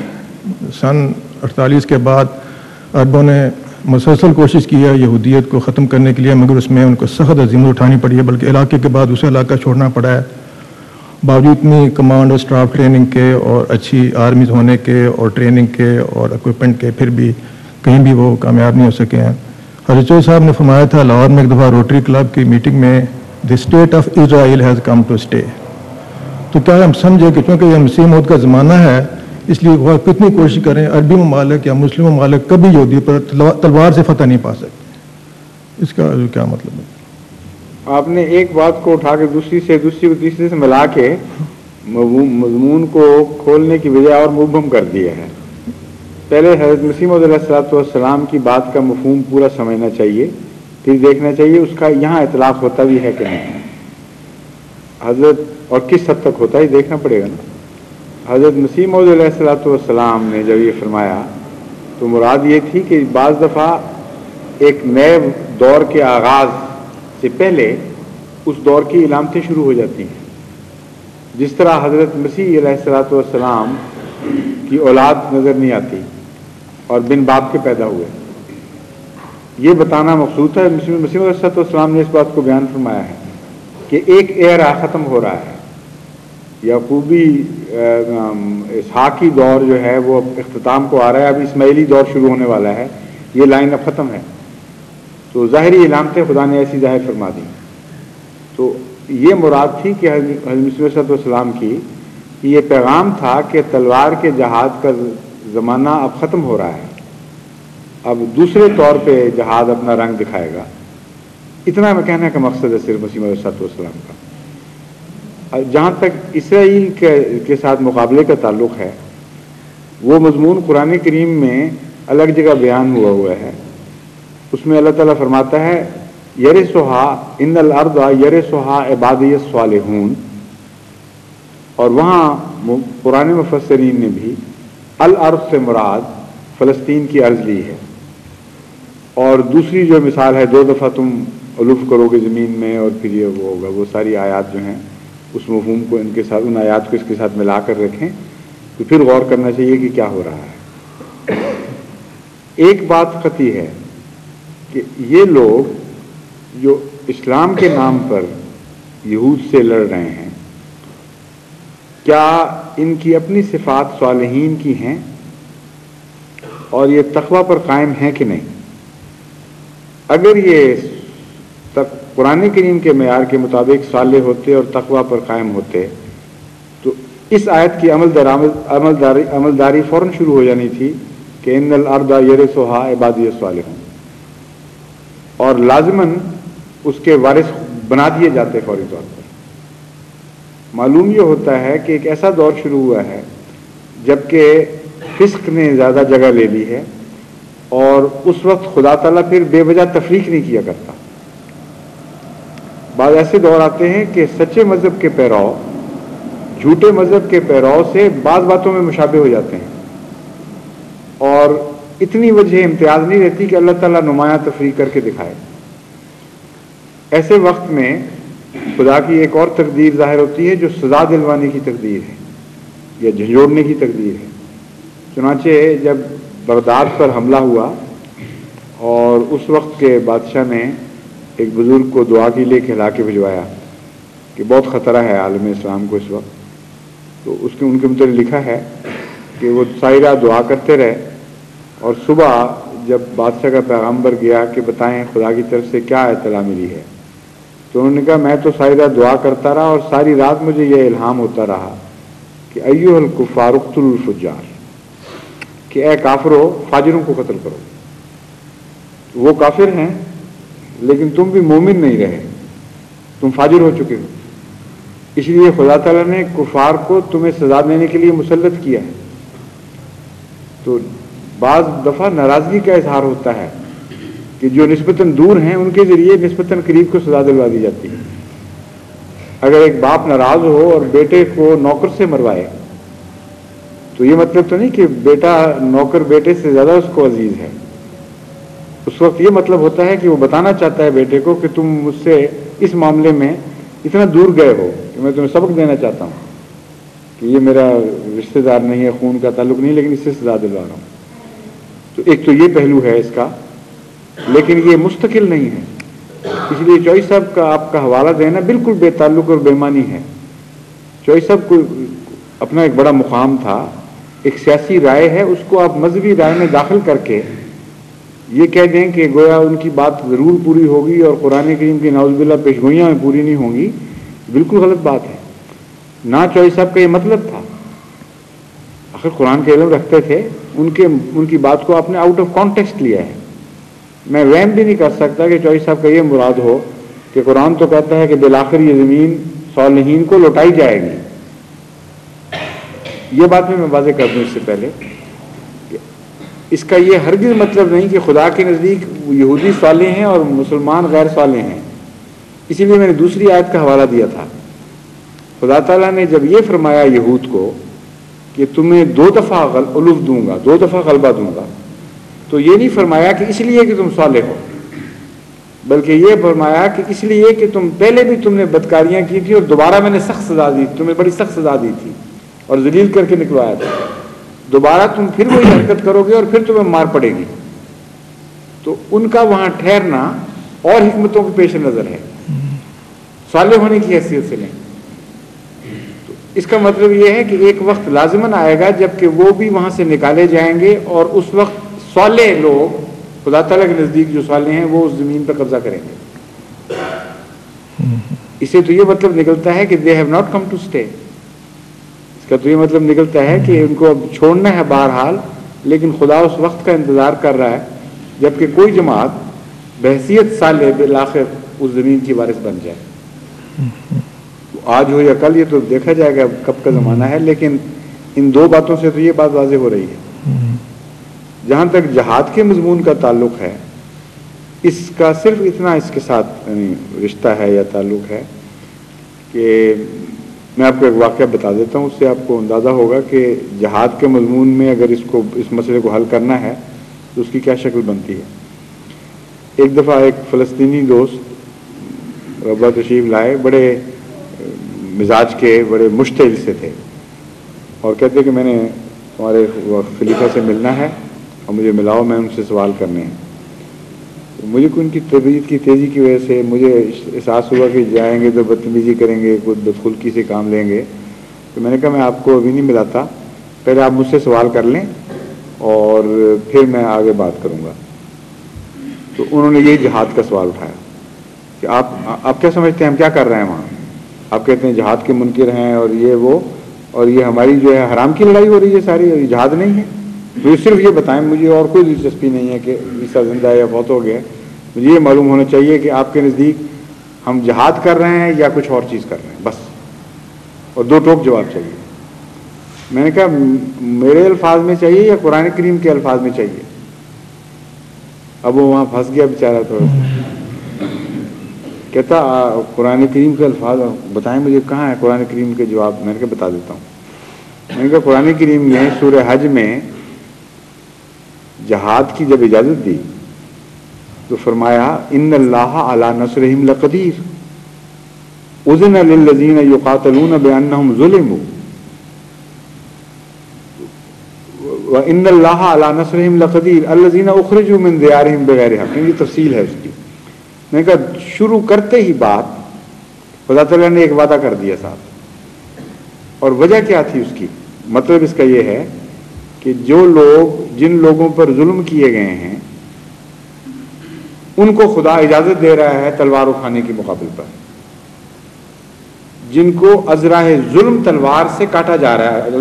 Speaker 5: سن اڑتالیس کے بعد عربوں نے مسلسل کوشش کی ہے یہودیت کو ختم کرنے کے لیے, مگر اس میں ان کو سخت عزیمت اٹھانی پڑی ہے, بلکہ علاقے کے بعد اسے علاقہ چھوڑنا پڑا ہے. باوجود اتنی کمانڈ اور اسٹاف ٹریننگ کے اور اچھی آرمیز ہونے کے اور ٹریننگ کے اور اکوپمنٹ کے, پھر بھی کہیں بھی وہ کامیاب نہیں ہو سکے ہیں. حضرت چودھری صاحب نے فرمایا تھا لاہور میں ایک دفعہ روٹری کلب کی میٹنگ میں, the state of Israel has come to stay. تو کیا ہم سمجھے کہ چونکہ یہ مسیح موعود کا زمانہ ہے اس لیے وہ کتنی کوشش کریں عربی ممالک یا مسلم ممالک کبھی یہودی پر تلوار سے فتح نہیں پا سکتے. اس کا کیا مطلب ہے؟
Speaker 2: آپ نے ایک بات کو اٹھا کے دوسری سے دوسری کو تیسری سے ملا کے مضمون کو کھولنے کی بجائے اور مبہم کر دیا ہے. پہلے حضرت مسیح موعود علیہ الصلوۃ والسلام کی بات کا مفہوم پورا سمجھنا چاہیے, پھر دیکھنا چاہیے اس کا یہاں اطلاق ہوتا بھی ہے کہ نہیں حضرت, اور کس حد تک ہوتا ہے دیکھنا پڑے گا نا. حضرت مسیح موعود علیہ الصلوۃ والسلام نے جب یہ فرمایا تو مراد یہ تھی کہ بعض دفعہ ایک نئے دور کے آغاز سے پہلے اس دور کی علامتیں شروع ہو جاتی ہیں. جس طرح حضرت مسیح علیہ الصلوۃ والسلام کی اولاد نظر نہیں آتی اور بن باپ کے پیدا ہوئے, یہ بتانا مقصود ہے. مسیح علیہ الصلوۃ والسلام نے اس بات کو بیان فرمایا ہے کہ ایک ایرا ختم ہو رہا ہے, یعقوبی اسحاقی دور جو ہے وہ اختتام کو آ رہا ہے, اب اسماعیلی دور شروع ہونے والا ہے, یہ لائن اب ختم ہے. تو ظاہری علامتیں خدا نے ایسی ظاہر فرما دی. تو یہ مراد تھی کہ حضرت مسیح علیہ السلام کی یہ پیغام تھا کہ تلوار کے جہاد کا زمانہ اب ختم ہو رہا ہے, اب دوسرے طور پہ جہاد اپنا رنگ دکھائے گا. اتنا میں کہنے کا مقصد ہے صرف مسیح علیہ السلام کا. جہاں تک اسرائیل کے ساتھ مقابلے کا تعلق ہے, وہ مضمون قرآن کریم میں الگ جگہ بیان ہوا ہوا ہے. اس میں اللہ تعالیٰ فرماتا ہے یرثھا ان الارض یرثھا عبادی الصالحون, اور وہاں قرآن مفسرین نے بھی الارض سے مراد فلسطین کی ارض لی ہے. اور دوسری جو مثال ہے دو دفعہ تم علوف کرو گے زمین میں اور پھر یہ وہ ہوگا, وہ ساری آیات جو ہیں اس مفہوم کو ان کے ساتھ ان آیات کو اس کے ساتھ ملا کر رکھیں تو پھر غور کرنا چاہیے کہ کیا ہو رہا ہے. ایک بات قطعی ہے کہ یہ لوگ جو اسلام کے نام پر یہود سے لڑ رہے ہیں, کیا ان کی اپنی صفات صالحین کی ہیں اور یہ تقوی پر قائم ہیں کہ نہیں؟ اگر یہ قرآن کریم کے معیار کے مطابق صالح ہوتے اور تقوی پر قائم ہوتے تو اس آیت کی عمل عملداری عملداری فوراً شروع ہو جانی تھی کہ ان الارض یرثھا عبادی الصالحون, اور لازماً اس کے وارث بنا دیے جاتے فوری طور پر. معلوم یہ ہوتا ہے کہ ایک ایسا دور شروع ہوا ہے جبکہ فسق نے زیادہ جگہ لے لی ہے, اور اس وقت خدا تعالیٰ پھر بے وجہ تفریق نہیں کیا کرتا. بعض ایسے دور آتے ہیں کہ سچے مذہب کے پیرو جھوٹے مذہب کے پیرو سے بعض باتوں میں مشابہ ہو جاتے ہیں, اور اتنی وجہ امتیاز نہیں رہتی کہ اللہ تعالیٰ نمایاں تفریق کر کے دکھائے. ایسے وقت میں خدا کی ایک اور تقدیر ظاہر ہوتی ہے جو سزا دلوانے کی تقدیر ہے یا جھنجھوڑنے کی تقدیر ہے. چنانچہ جب بغداد پر حملہ ہوا اور اس وقت کے بادشاہ نے ایک بزرگ کو دعا کے لیے کہلا کے بھجوایا کہ بہت خطرہ ہے عالم اسلام کو اس وقت, تو اس کے ان کے متعلق لکھا ہے کہ وہ ساری رات دعا کرتے رہے, اور صبح جب بادشاہ کا پیغامبر گیا کہ بتائیں خدا کی طرف سے کیا اطلاع ملی ہے, تو انہوں نے کہا میں تو ساری رات دعا کرتا رہا اور ساری رات مجھے یہ الہام ہوتا رہا کہ ایھا الکفار اقتلوا الفجار, کہ اے کافرو فاجروں کو قتل کرو. وہ کافر ہیں لیکن تم بھی مومن نہیں رہے, تم فاجر ہو چکے ہو, اس لیے خدا تعالیٰ نے کفار کو تمہیں سزا دینے کے لیے مسلط کیا ہے. تو بعض دفعہ ناراضگی کا اظہار ہوتا ہے کہ جو نسبتاً دور ہیں ان کے ذریعے نسبتاً قریب کو سزا دلوا دی جاتی ہے. اگر ایک باپ ناراض ہو اور بیٹے کو نوکر سے مروائے تو یہ مطلب تو نہیں کہ بیٹا نوکر بیٹے سے زیادہ اس کو عزیز ہے, اس وقت یہ مطلب ہوتا ہے کہ وہ بتانا چاہتا ہے بیٹے کو کہ تم مجھ سے اس معاملے میں اتنا دور گئے ہو کہ میں تمہیں سبق دینا چاہتا ہوں کہ یہ میرا رشتہ دار نہیں ہے، خون کا تعلق نہیں، لیکن اس سے سزا دلوا رہا ہوں. تو ایک تو یہ پہلو ہے اس کا، لیکن یہ مستقل نہیں ہے. اس لیے چوئی صاحب کا آپ کا حوالہ دینا بالکل بے تعلق اور بے معنی ہے. چوئی صاحب کو اپنا ایک بڑا مقام تھا، ایک سیاسی رائے ہے، اس کو آپ مذہبی رائے میں داخل کر کے یہ کہہ دیں کہ گویا ان کی بات ضرور پوری ہوگی اور قرآن کریم کی نعوذ باللہ پیشگوئیاں میں پوری نہیں ہوں گی، بالکل غلط بات ہے. نہ چوئی صاحب کا یہ مطلب تھا. آخر قرآن کے علم رکھتے تھے، ان کے ان کی بات کو آپ نے آؤٹ آف کانٹیکسٹ لیا ہے. میں وہم بھی نہیں کر سکتا کہ چوئی صاحب کا یہ مراد ہو کہ قرآن تو کہتا ہے کہ بالآخر یہ زمین صالحین کو لوٹائی جائے گی. یہ بات بھی میں واضح کر دوں اس سے پہلے، اس کا یہ ہرگز مطلب نہیں کہ خدا کے نزدیک یہودی صالح ہیں اور مسلمان غیر صالح ہیں. اسی لیے میں نے دوسری آیت کا حوالہ دیا تھا. خدا تعالیٰ نے جب یہ فرمایا یہود کو کہ تمہیں دو دفعہ علف دوں گا، دو دفعہ غلبہ دوں گا، تو یہ نہیں فرمایا کہ اس لیے کہ تم صالح ہو، بلکہ یہ فرمایا کہ اس لیے کہ تم پہلے بھی تم نے بدکاریاں کی تھی اور دوبارہ میں نے سخت سزا دی، تمہیں بڑی سخت سزا دی تھی اور ذلیل کر کے نکلوایا تھا. دوبارہ تم پھر وہی حرکت کرو گے اور پھر تمہیں مار پڑے گی. تو ان کا وہاں ٹھہرنا اور حکمتوں کے پیش نظر ہے، صالح ہونے کی حیثیت سے نہیں. تو اس کا مطلب یہ ہے کہ ایک وقت لازماً آئے گا جب کہ وہ بھی وہاں سے نکالے جائیں گے اور اس وقت صالح لوگ خدا تعالیٰ کے نزدیک جو صالح ہیں وہ اس زمین پہ قبضہ کریں گے. اسے تو یہ مطلب نکلتا ہے کہ they have not come to stay. اس کا تو یہ مطلب نکلتا ہے کہ ان کو اب چھوڑنا ہے بہرحال، لیکن خدا اس وقت کا انتظار کر رہا ہے جبکہ کوئی جماعت بحیثیت صالح بالآخر اس زمین کی وارث بن جائے. آج ہو یا کل یہ تو دیکھا جائے گا کب کا زمانہ ہے، لیکن ان دو باتوں سے تو یہ بات واضح ہو رہی ہے. جہاں تک جہاد کے مضمون کا تعلق ہے، اس کا صرف اتنا اس کے ساتھ یعنی رشتہ ہے یا تعلق ہے کہ میں آپ کو ایک واقعہ بتا دیتا ہوں، اس سے آپ کو اندازہ ہوگا کہ جہاد کے مضمون میں اگر اس کو اس مسئلے کو حل کرنا ہے تو اس کی کیا شکل بنتی ہے. ایک دفعہ ایک فلسطینی دوست ربا تشریف لائے، بڑے مزاج کے، بڑے مشتعل سے تھے، اور کہتے کہ میں نے تمہارے خلیفہ سے ملنا ہے اور مجھے ملاؤ، میں ان سے سوال کرنے ہیں. مجھے کوئی ان کی طبیعت کی تیزی کی وجہ سے مجھے احساس ہوا کہ جائیں گے تو بدتمیزی کریں گے، کوئی بدخلقی سے کام لیں گے. تو میں نے کہا میں آپ کو ابھی نہیں ملاتا، پہلے آپ مجھ سے سوال کر لیں اور پھر میں آگے بات کروں گا. تو انہوں نے یہی جہاد کا سوال اٹھایا کہ آپ آپ کیا سمجھتے ہیں ہم کیا کر رہے ہیں وہاں؟ آپ کہتے ہیں جہاد کے منکر ہیں اور یہ وہ، اور یہ ہماری جو ہے حرام کی لڑائی ہو رہی ہے ساری، اور یہ جہاد نہیں ہے. مجھے صرف یہ بتائیں، مجھے اور کوئی دلچسپی نہیں ہے کہ عیسیٰ زندہ ہے یا فوت ہو گیا. مجھے یہ معلوم ہونا چاہیے کہ آپ کے نزدیک ہم جہاد کر رہے ہیں یا کچھ اور چیز کر رہے ہیں، بس. اور دو ٹوک جواب چاہیے. میں نے کہا میرے الفاظ میں چاہیے یا قرآن کریم کے الفاظ میں چاہیے؟ اب وہ وہاں پھنس گیا بیچارہ تھوڑا سا. کہتا قرآن کریم کے الفاظ بتائیں مجھے، کہاں ہے قرآن کریم کے جواب؟ میں نے کہا بتا دیتا ہوں. میں نے کہا قرآن کریم میں سورہ حج میں جہاد کی جب اجازت دی تو فرمایا ان اللہ علی نصرہم لقدیر، اذن للذین یقاتلون بانہم ظلموا وان اللہ علی نصرہم لقدیر الذین اخرجوا من دیارہم بغیر حق. یہ تفصیل ہے اس کی. میں نے کہا شروع کرتے ہی بات خدا تعالیٰ نے ایک وعدہ کر دیا صاحب. اور وجہ کیا تھی اس کی؟ مطلب اس کا یہ ہے کہ جو لوگ جن لوگوں پر ظلم کیے گئے ہیں ان کو خدا اجازت دے رہا ہے تلوار اٹھانے کے مقابل پر. جن کو ازراہ ظلم تلوار سے کاٹا جا رہا ہے،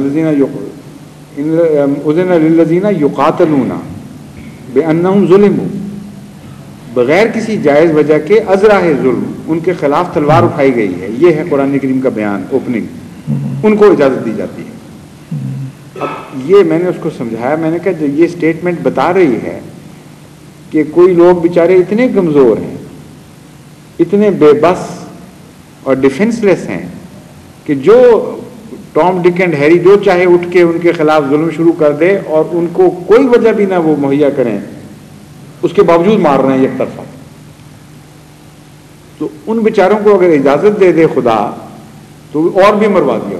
Speaker 2: اذن للذین یقاتلون بانہم ظلموا، بغیر کسی جائز وجہ کے ازراہ ظلم ان کے خلاف تلوار اٹھائی گئی ہے. یہ ہے قرآن کریم کا بیان اوپننگ. ان کو اجازت دی جاتی ہے. اب یہ میں نے اس کو سمجھایا، میں نے کہا جو یہ سٹیٹمنٹ بتا رہی ہے کہ کوئی لوگ بیچارے اتنے کمزور ہیں، اتنے بے بس اور ڈیفنس لیس ہیں کہ جو ٹام ڈک اینڈ ہیری جو چاہے اٹھ کے ان کے خلاف ظلم شروع کر دے اور ان کو کوئی وجہ بھی نہ وہ مہیا کریں اس کے باوجود مار رہے ہیں یک طرفہ. تو ان بیچاروں کو اگر اجازت دے دے خدا تو اور بھی مروا دیا.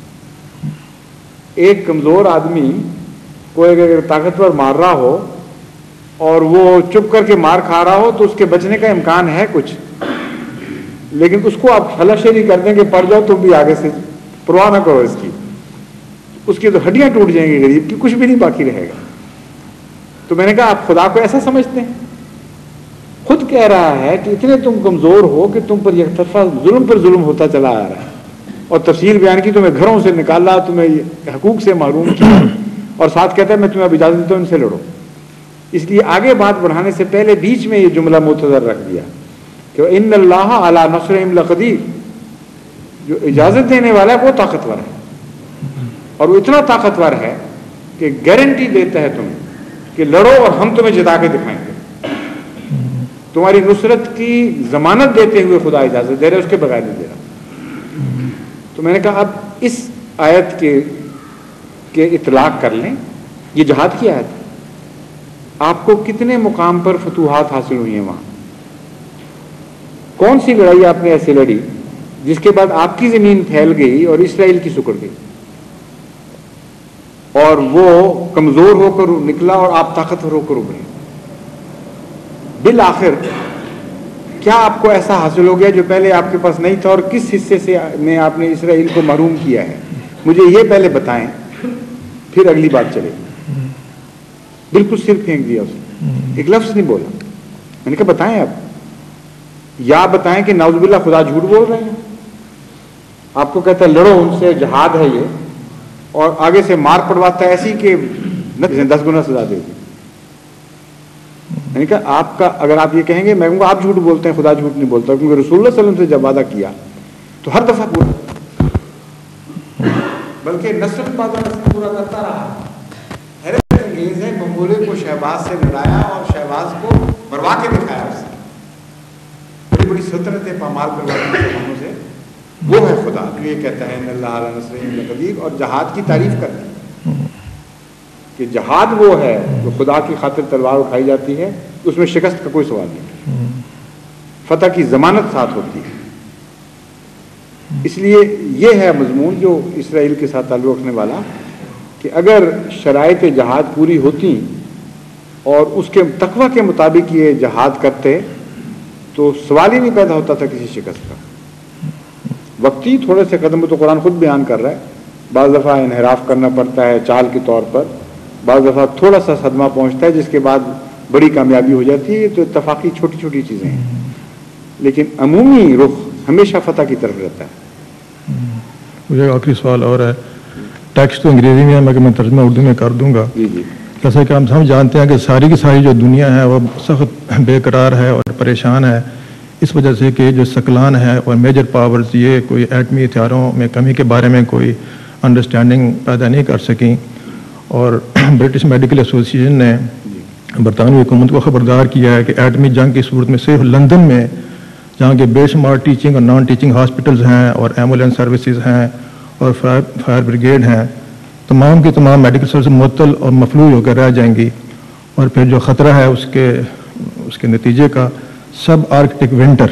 Speaker 2: ایک کمزور آدمی کو اگر طاقتور مار رہا ہو اور وہ چپ کر کے مار کھا رہا ہو تو اس کے بچنے کا امکان ہے کچھ, لیکن اس کو آپ ہلاشیری کر دیں کہ پڑ جاؤ تو بھی آگے سے پرواہ نہ کرو اس کی, اس کی تو ہڈیاں ٹوٹ جائیں گی غریب کی, کچھ بھی نہیں باقی رہے گا. تو میں نے کہا آپ خدا کو ایسا سمجھتے ہیں؟ خود کہہ رہا ہے کہ اتنے تم کمزور ہو کہ تم پر یک طرفہ ظلم پر ظلم ہوتا چلا آ رہا ہے, اور تفصیل بیان کی, تمہیں گھروں سے نکالا, تمہیں حقوق سے محروم کیا, اور ساتھ کہتا ہے میں تمہیں اب اجازت دیتا ہوں ان سے لڑو. اس لیے آگے بات بڑھانے سے پہلے بیچ میں یہ جملہ متضر رکھ دیا کہ ان اللہ علی نصرہم لقدیر, جو اجازت دینے والا ہے وہ طاقتور ہے, اور وہ اتنا طاقتور ہے کہ گارنٹی دیتا ہے تمہیں کہ لڑو اور ہم تمہیں جتا کے دکھائیں گے. تمہاری نصرت کی ضمانت دیتے ہوئے خدا اجازت دے رہے, اس کے بغیر نہیں دے رہا. تو میں نے کہا اب اس آیت کے کے اطلاق کر لیں, یہ جہاد کی آیت ہے. آپ کو کتنے مقام پر فتوحات حاصل ہوئی ہیں وہاں؟ کون سی لڑائی آپ نے ایسی لڑی جس کے بعد آپ کی زمین پھیل گئی اور اسرائیل کی سکڑ گئی, اور وہ کمزور ہو کر نکلا اور آپ طاقتور ہو کر ابھرے؟ بالآخر کیا آپ کو ایسا حاصل ہو گیا جو پہلے آپ کے پاس نہیں تھا, اور کس حصے سے میں آپ نے اسرائیل کو محروم کیا ہے؟ مجھے یہ پہلے بتائیں, پھر اگلی بات چلے گی. بالکل صرف پھینک دیا اس نے, ایک لفظ نہیں بولا. میں نے کہا بتائیں آپ, یا بتائیں کہ نعوذ باللہ خدا جھوٹ بول رہے ہیں. آپ کو کہتا ہے لڑو ان سے, جہاد ہے یہ, اور آگے سے مار پڑواتا ہے ایسی کہ دس گنا سزا دے گی. میں نے کہا آپ کا, اگر آپ یہ کہیں گے میں کہوں گا آپ جھوٹ بولتے ہیں, خدا جھوٹ نہیں بولتا, کیونکہ رسول اللہ صلی اللہ علیہ وسلم سے جب وعدہ کیا تو ہر دفعہ پورا, بلکہ نسل بعد نسل پورا کرتا رہا. حیرت انگیز ہے, منگولے کو شہباز سے لڑایا اور شہباز کو مروا کے دکھایا اس نے. بڑی بڑی سلطنتیں پامال کرواتی ہیں مسلمانوں سے. وہ ہے خدا جو یہ کہتا ہے ان اللہ علی نصرہم لقدیر, اور جہاد کی تعریف کرتی ہے کہ جہاد وہ ہے جو خدا کی خاطر تلوار اٹھائی جاتی ہے, اس میں شکست کا کوئی سوال نہیں, فتح کی ضمانت ساتھ ہوتی ہے. اس لیے یہ ہے مضمون جو اسرائیل کے ساتھ تعلق رکھنے والا, کہ اگر شرائط جہاد پوری ہوتی اور اس کے تقوی کے مطابق یہ جہاد کرتے تو سوال ہی نہیں پیدا ہوتا تھا کسی شکست کا. وقتی تھوڑے سے قدم تو قرآن خود بیان کر رہا ہے, بعض دفعہ انحراف کرنا پڑتا ہے چال کے طور پر, بعض دفعہ تھوڑا سا صدمہ پہنچتا ہے جس کے بعد بڑی کامیابی ہو جاتی ہے. تو اتفاقی چھوٹی چھوٹی چیزیں ہیں, لیکن عمومی رخ ہمیشہ فتح کی طرف رہتا ہے.
Speaker 5: مجھے آخری سوال اور ہے, ٹیکسٹ تو انگریزی میں ہے, میں کہ میں ترجمہ اردو میں کر دوں گا.
Speaker 2: جی جی.
Speaker 5: جیسا کہ ہم سب جانتے ہیں کہ ساری کی ساری جو دنیا ہے وہ سخت بے قرار ہے اور پریشان ہے, اس وجہ سے کہ جو سکلان ہے اور میجر پاورز یہ کوئی ایٹمی ہتھیاروں میں کمی کے بارے میں کوئی انڈرسٹینڈنگ پیدا نہیں کر سکیں. اور برٹش میڈیکل ایسوسیشن نے برطانوی حکومت کو خبردار کیا ہے کہ ایٹمی جنگ کی صورت میں صرف لندن میں, جہاں کے بے شمار ٹیچنگ اور نان ٹیچنگ ہاسپٹلز ہیں اور ایمبولینس سروسز ہیں اور فائر فائر بریگیڈ ہیں, تمام کی تمام میڈیکل سروس معطل اور مفلوج ہو کر رہ جائیں گی. اور پھر جو خطرہ ہے اس کے اس کے نتیجے کا سب آرکٹک ونٹر.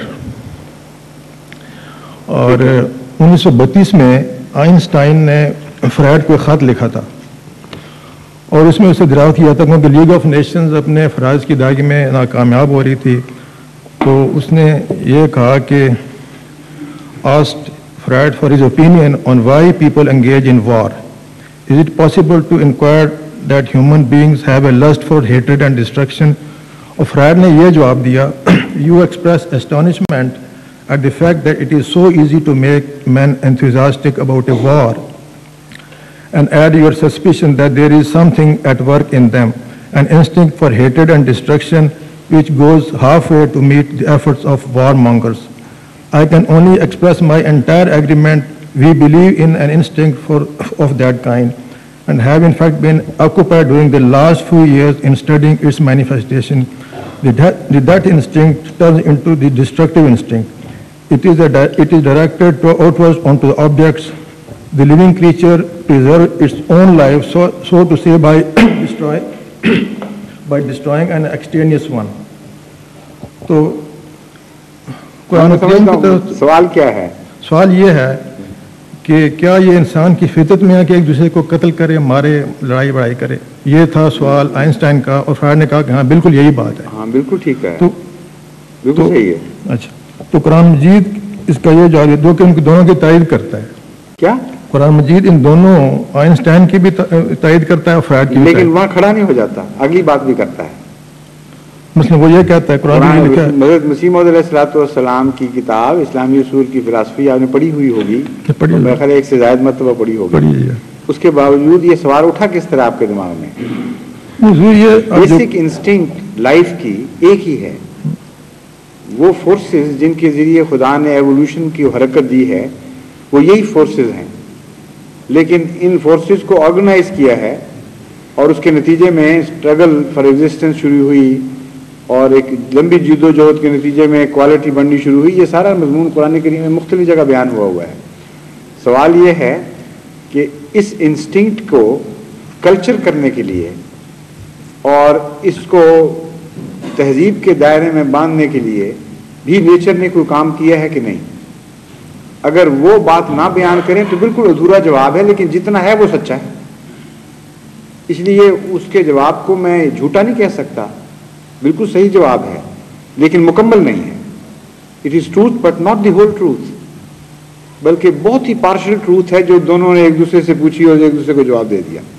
Speaker 5: اور انیس سو بتیس میں آئنسٹائن نے فریڈ کو ایک خط لکھا تھا, اور اس میں اسے دریافت کیا تھا کیونکہ لیگ آف نیشنز اپنے فرائض کی ادائیگی میں ناکامیاب ہو رہی تھی. تو اس نے یہ کہا کہ asked Fred for his opinion on why people engage in war, is it possible to enquire that human beings have a lust for hatred and destruction. اور فریڈ نے یہ جواب دیا, you express astonishment at the fact that it is so easy to make men enthusiastic about a war, and add your suspicion that there is something at work in them, an instinct for hatred and destruction which goes halfway to meet the efforts of warmongers. I can only express my entire agreement. We believe in an instinct for, of that kind, and have in fact been occupied during the last few years in studying its manifestation. The, the, that instinct turns into the destructive instinct. It is, a, it is directed to, outwards onto the objects. The living creature preserves its own life, so, so to say, by destroy, by destroying an extraneous one. تو قرآن کریم کی طرف
Speaker 2: سوال کیا ہے؟
Speaker 5: سوال یہ ہے کہ کیا یہ انسان کی فطرت میں ہے کہ ایک دوسرے کو قتل کرے، مارے، لڑائی بڑائی کرے؟ یہ تھا سوال آئنسٹائن کا، اور فرائڈ نے کہا کہ ہاں بالکل یہی بات ہے.
Speaker 2: ہاں بالکل ٹھیک ہے،
Speaker 5: تو
Speaker 2: بالکل صحیح ہے.
Speaker 5: اچھا، تو قرآن مجید اس کا یہ جواب دو کہ ان دونوں کی تائید کرتا ہے.
Speaker 2: کیا
Speaker 5: قرآن مجید ان دونوں آئنسٹائن کی بھی تائید کرتا ہے اور فرائڈ کی بھی،
Speaker 2: لیکن وہاں کھڑا نہیں ہو جاتا، اگلی بات بھی کرتا ہے.
Speaker 5: مثلا وہ یہ کہتا ہے قرآن میں لکھا ہے،
Speaker 2: حضرت مسیح موعود علیہ الصلوۃ والسلام کی کتاب اسلامی اصول کی فلسفی آپ نے پڑھی ہوئی ہوگی، میرے خیال ایک سے زائد مرتبہ پڑھی ہوگی. اس کے باوجود یہ سوال اٹھا کس طرح آپ کے دماغ میں؟ بیسک انسٹنکٹ لائف کی ایک ہی ہے. وہ فورسز جن کے ذریعے خدا نے ایوولوشن کی حرکت دی ہے وہ یہی فورسز ہیں، لیکن ان فورسز کو آرگنائز کیا ہے اور اس کے نتیجے میں اسٹرگل فار ایگزسٹنس شروع ہوئی اور ایک لمبی جد و جہد کے نتیجے میں کوالٹی بننی شروع ہوئی. یہ سارا مضمون قرآن کریم میں مختلف جگہ بیان ہوا ہوا ہے. سوال یہ ہے کہ اس انسٹنکٹ کو کلچر کرنے کے لیے اور اس کو تہذیب کے دائرے میں باندھنے کے لیے بھی نیچر نے کوئی کام کیا ہے کہ نہیں؟ اگر وہ بات نہ بیان کریں تو بالکل ادھورا جواب ہے، لیکن جتنا ہے وہ سچا ہے. اس لیے اس کے جواب کو میں جھوٹا نہیں کہہ سکتا، بالکل صحیح جواب ہے لیکن مکمل نہیں ہے. It is truth but not the whole truth, بلکہ بہت ہی پارشل ٹروتھ ہے جو دونوں نے ایک دوسرے سے پوچھی اور ایک دوسرے کو جواب دے دیا.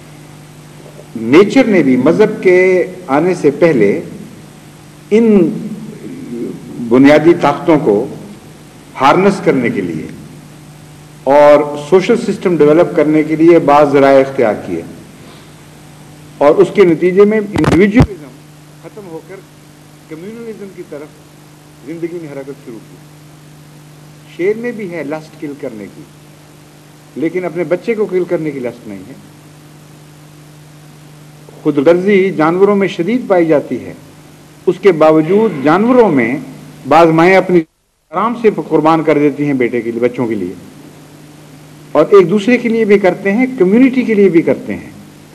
Speaker 2: نیچر نے بھی مذہب کے آنے سے پہلے ان بنیادی طاقتوں کو ہارنس کرنے کے لیے اور سوشل سسٹم ڈیولپ کرنے کے لیے بعض ذرائع اختیار کیے، اور اس کے نتیجے میں انڈیویجولزم ختم ہو کر کمیونلزم کی طرف زندگی میں حرکت شروع کی. شیر میں بھی ہے لسٹ کل کرنے کی، لیکن اپنے بچے کو کل کرنے کی لسٹ نہیں ہے. خود غرضی جانوروں میں شدید پائی جاتی ہے، اس کے باوجود جانوروں میں بعض مائیں اپنی آرام سے قربان کر دیتی ہیں بیٹے کے لیے، بچوں کے لیے، اور ایک دوسرے کے لیے بھی کرتے ہیں، کمیونٹی کے لیے بھی کرتے ہیں.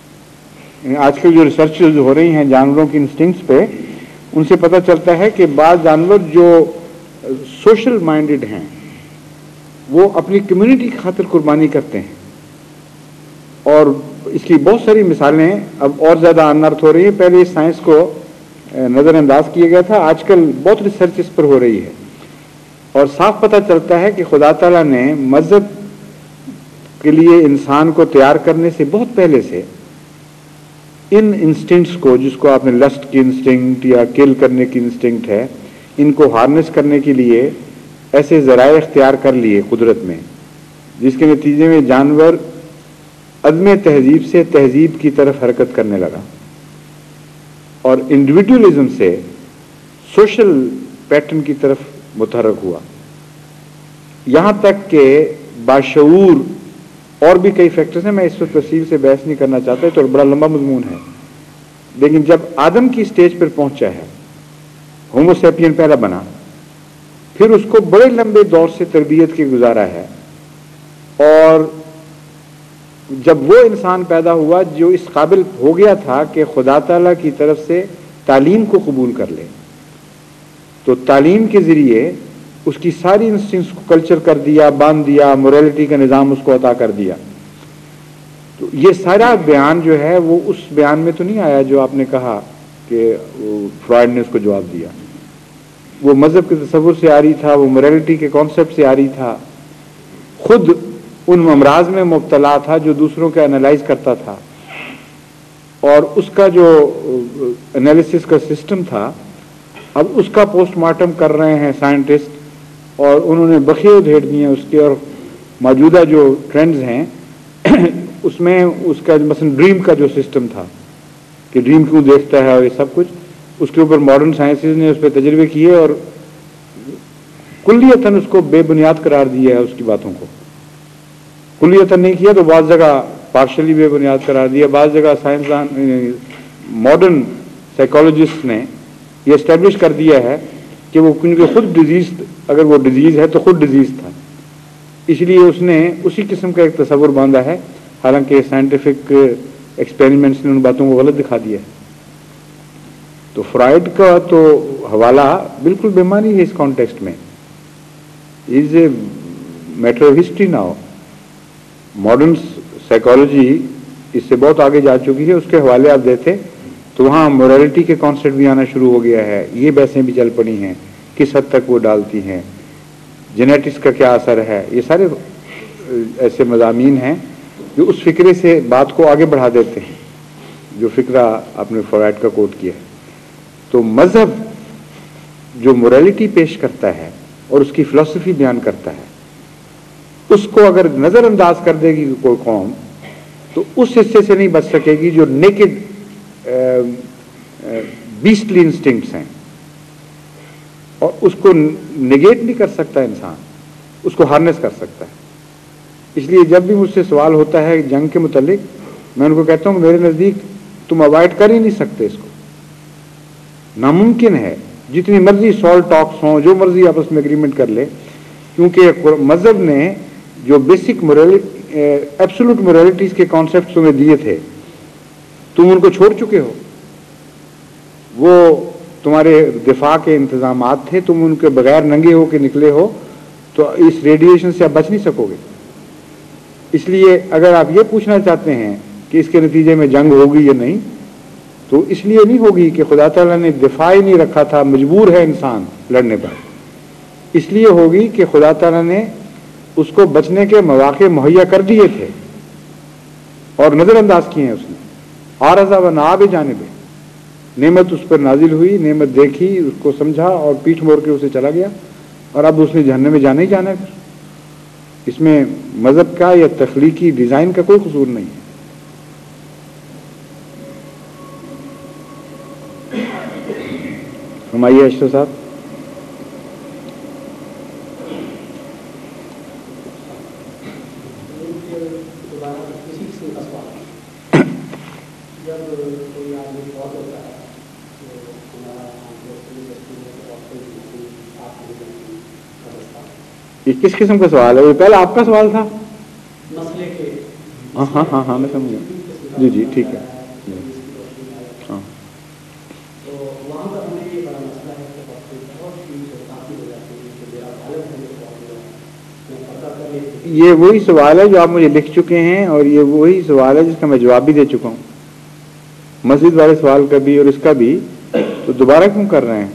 Speaker 2: آج کل جو ریسرچز ہو رہی ہیں جانوروں کی انسٹنکٹس پہ، ان سے پتہ چلتا ہے کہ بعض جانور جو سوشل مائنڈڈ ہیں وہ اپنی کمیونٹی کی خاطر قربانی کرتے ہیں. اور اس کی بہت ساری مثالیں اب اور زیادہ انرتھ ہو رہی ہیں. پہلے اس سائنس کو نظر انداز کیا گیا تھا، آج کل بہت ریسرچ اس پر ہو رہی ہے، اور صاف پتہ چلتا ہے کہ خدا تعالیٰ نے مذہب کے لیے انسان کو تیار کرنے سے بہت پہلے سے ان انسٹنکٹس کو، جس کو آپ نے لسٹ کی انسٹنکٹ یا کل کرنے کی انسٹنکٹ ہے، ان کو ہارنس کرنے کے لیے ایسے ذرائع اختیار کر لیے قدرت میں، جس کے نتیجے میں جانور عدم تہذیب سے تہذیب کی طرف حرکت کرنے لگا اور انڈیویجولزم سے سوشل پیٹرن کی طرف متحرک ہوا. یہاں تک کہ باشعور اور بھی کئی فیکٹرز ہیں، میں اس پر تفصیل سے بحث نہیں کرنا چاہتا، تو بڑا لمبا مضمون ہے. لیکن جب آدم کی سٹیج پر پہنچا ہے، ہومو سیپین پہلا بنا، پھر اس کو بڑے لمبے دور سے تربیت کے گزارا ہے، اور جب وہ انسان پیدا ہوا جو اس قابل ہو گیا تھا کہ خدا تعالیٰ کی طرف سے تعلیم کو قبول کر لے، تو تعلیم کے ذریعے اس کی ساری انسٹنکٹس کو کلچر کر دیا، باندھ دیا، موریلٹی کا نظام اس کو عطا کر دیا. تو یہ سارا بیان جو ہے وہ اس بیان میں تو نہیں آیا جو آپ نے کہا کہ فرائڈ نے اس کو جواب دیا. وہ مذہب کے تصور سے آ رہی تھا، وہ موریلٹی کے کانسیپٹ سے آ رہی تھا، خود ان امراض میں مبتلا تھا جو دوسروں کا انالائز کرتا تھا، اور اس کا جو انالیسس کا سسٹم تھا اب اس کا پوسٹ مارٹم کر رہے ہیں سائنٹسٹ، اور انہوں نے بخیے ادھیڑ دیے اس کے، اور موجودہ جو ٹرینڈز ہیں اس میں اس کا مثلا ڈریم کا جو سسٹم تھا کہ ڈریم کیوں دیکھتا ہے اور یہ سب کچھ، اس کے اوپر ماڈرن سائنسز نے اس پہ تجربے کیے اور کلیتاً اس کو بے بنیاد قرار دیا ہے. اس کی باتوں کو کلیتاً نہیں کیا تو بعض جگہ پارشلی بے بنیاد قرار دیا، بعض جگہ سائنسدان ماڈرن سائیکالوجسٹ نے یہ اسٹیبلش کر دیا ہے کہ وہ کیونکہ خود ڈیزیز، اگر وہ ڈیزیز ہے تو خود ڈیزیز تھا، اس لیے اس نے اسی قسم کا ایک تصور باندھا ہے، حالانکہ سائنٹیفک ایکسپیریمنٹس نے ان باتوں کو غلط دکھا دیا ہے. تو فرائڈ کا تو حوالہ بالکل بےمانی ہے اس کانٹیکسٹ میں. Is a matter of history now. Modern psychology اس سے بہت آگے جا چکی ہے. اس کے حوالے آپ دیتے تو وہاں مورالٹی کے کانسیپٹ بھی آنا شروع ہو گیا ہے. یہ بحثیں بھی چل پڑی ہیں کس حد تک وہ ڈالتی ہیں, جینیٹکس کا کیا اثر ہے. یہ سارے ایسے مضامین ہیں جو اس فکرے سے بات کو آگے بڑھا دیتے ہیں جو فکرہ آپ نے فرائڈ کا کوٹ کیا ہے. تو مذہب جو مورالٹی پیش کرتا ہے اور اس کی فلسفی بیان کرتا ہے, اس کو اگر نظر انداز کر دے گی کوئی قوم تو اس حصے سے نہیں بچ سکے گی جو نیکڈ بیسٹلی انسٹنکٹس ہیں, اور اس کو نگیٹ نہیں کر سکتا انسان, اس کو ہارنس کر سکتا ہے. اس لیے جب بھی مجھ سے سوال ہوتا ہے جنگ کے متعلق میں ان کو کہتا ہوں کہ میرے نزدیک تم اوائڈ کر ہی نہیں سکتے, اس کو ناممکن ہے. جتنی مرضی سال ٹاکس ہوں, جو مرضی آپس میں اگریمنٹ کر لے, کیونکہ مذہب نے جو بیسک مورالٹی ایبسولوٹ مورالٹیز کے کانسیپٹس تمہیں دیے تھے تم ان کو چھوڑ چکے ہو. وہ تمہارے دفاع کے انتظامات تھے, تم ان کے بغیر ننگے ہو کے نکلے ہو, تو اس ریڈیشن سے آپ بچ نہیں سکو گے. اس لیے اگر آپ یہ پوچھنا چاہتے ہیں کہ اس کے نتیجے میں جنگ ہوگی یا نہیں, تو اس لیے نہیں ہوگی کہ خدا تعالیٰ نے دفاع ہی نہیں رکھا تھا, مجبور ہے انسان لڑنے پر. اس لیے ہوگی کہ خدا تعالیٰ نے اس کو بچنے کے مواقع مہیا کر دیے تھے اور نظر انداز کیے ہیں اس نے. عارضہ و نعاب جانب, نعمت اس پر نازل ہوئی, نعمت دیکھی, اس کو سمجھا اور پیٹھ موڑ کے اسے چلا گیا, اور اب اس نے جہنم میں جانا ہی جانا ہے. پھر اس میں مذہب کا یا تخلیقی ڈیزائن کا کوئی قصور نہیں ہے. ہمائیے اشرف صاحب. یہ کس قسم کا سوال ہے؟ یہ پہلا آپ کا سوال تھا. ہاں ہاں ہاں ہاں میں سمجھ گیا. جی جی ٹھیک ہے. ہاں یہ وہی سوال ہے جو آپ مجھے لکھ چکے ہیں, اور یہ وہی سوال ہے جس کا میں جواب بھی دے چکا ہوں. مسجد والے سوال کا بھی اور اس کا بھی, تو دوبارہ کیوں کر رہے ہیں؟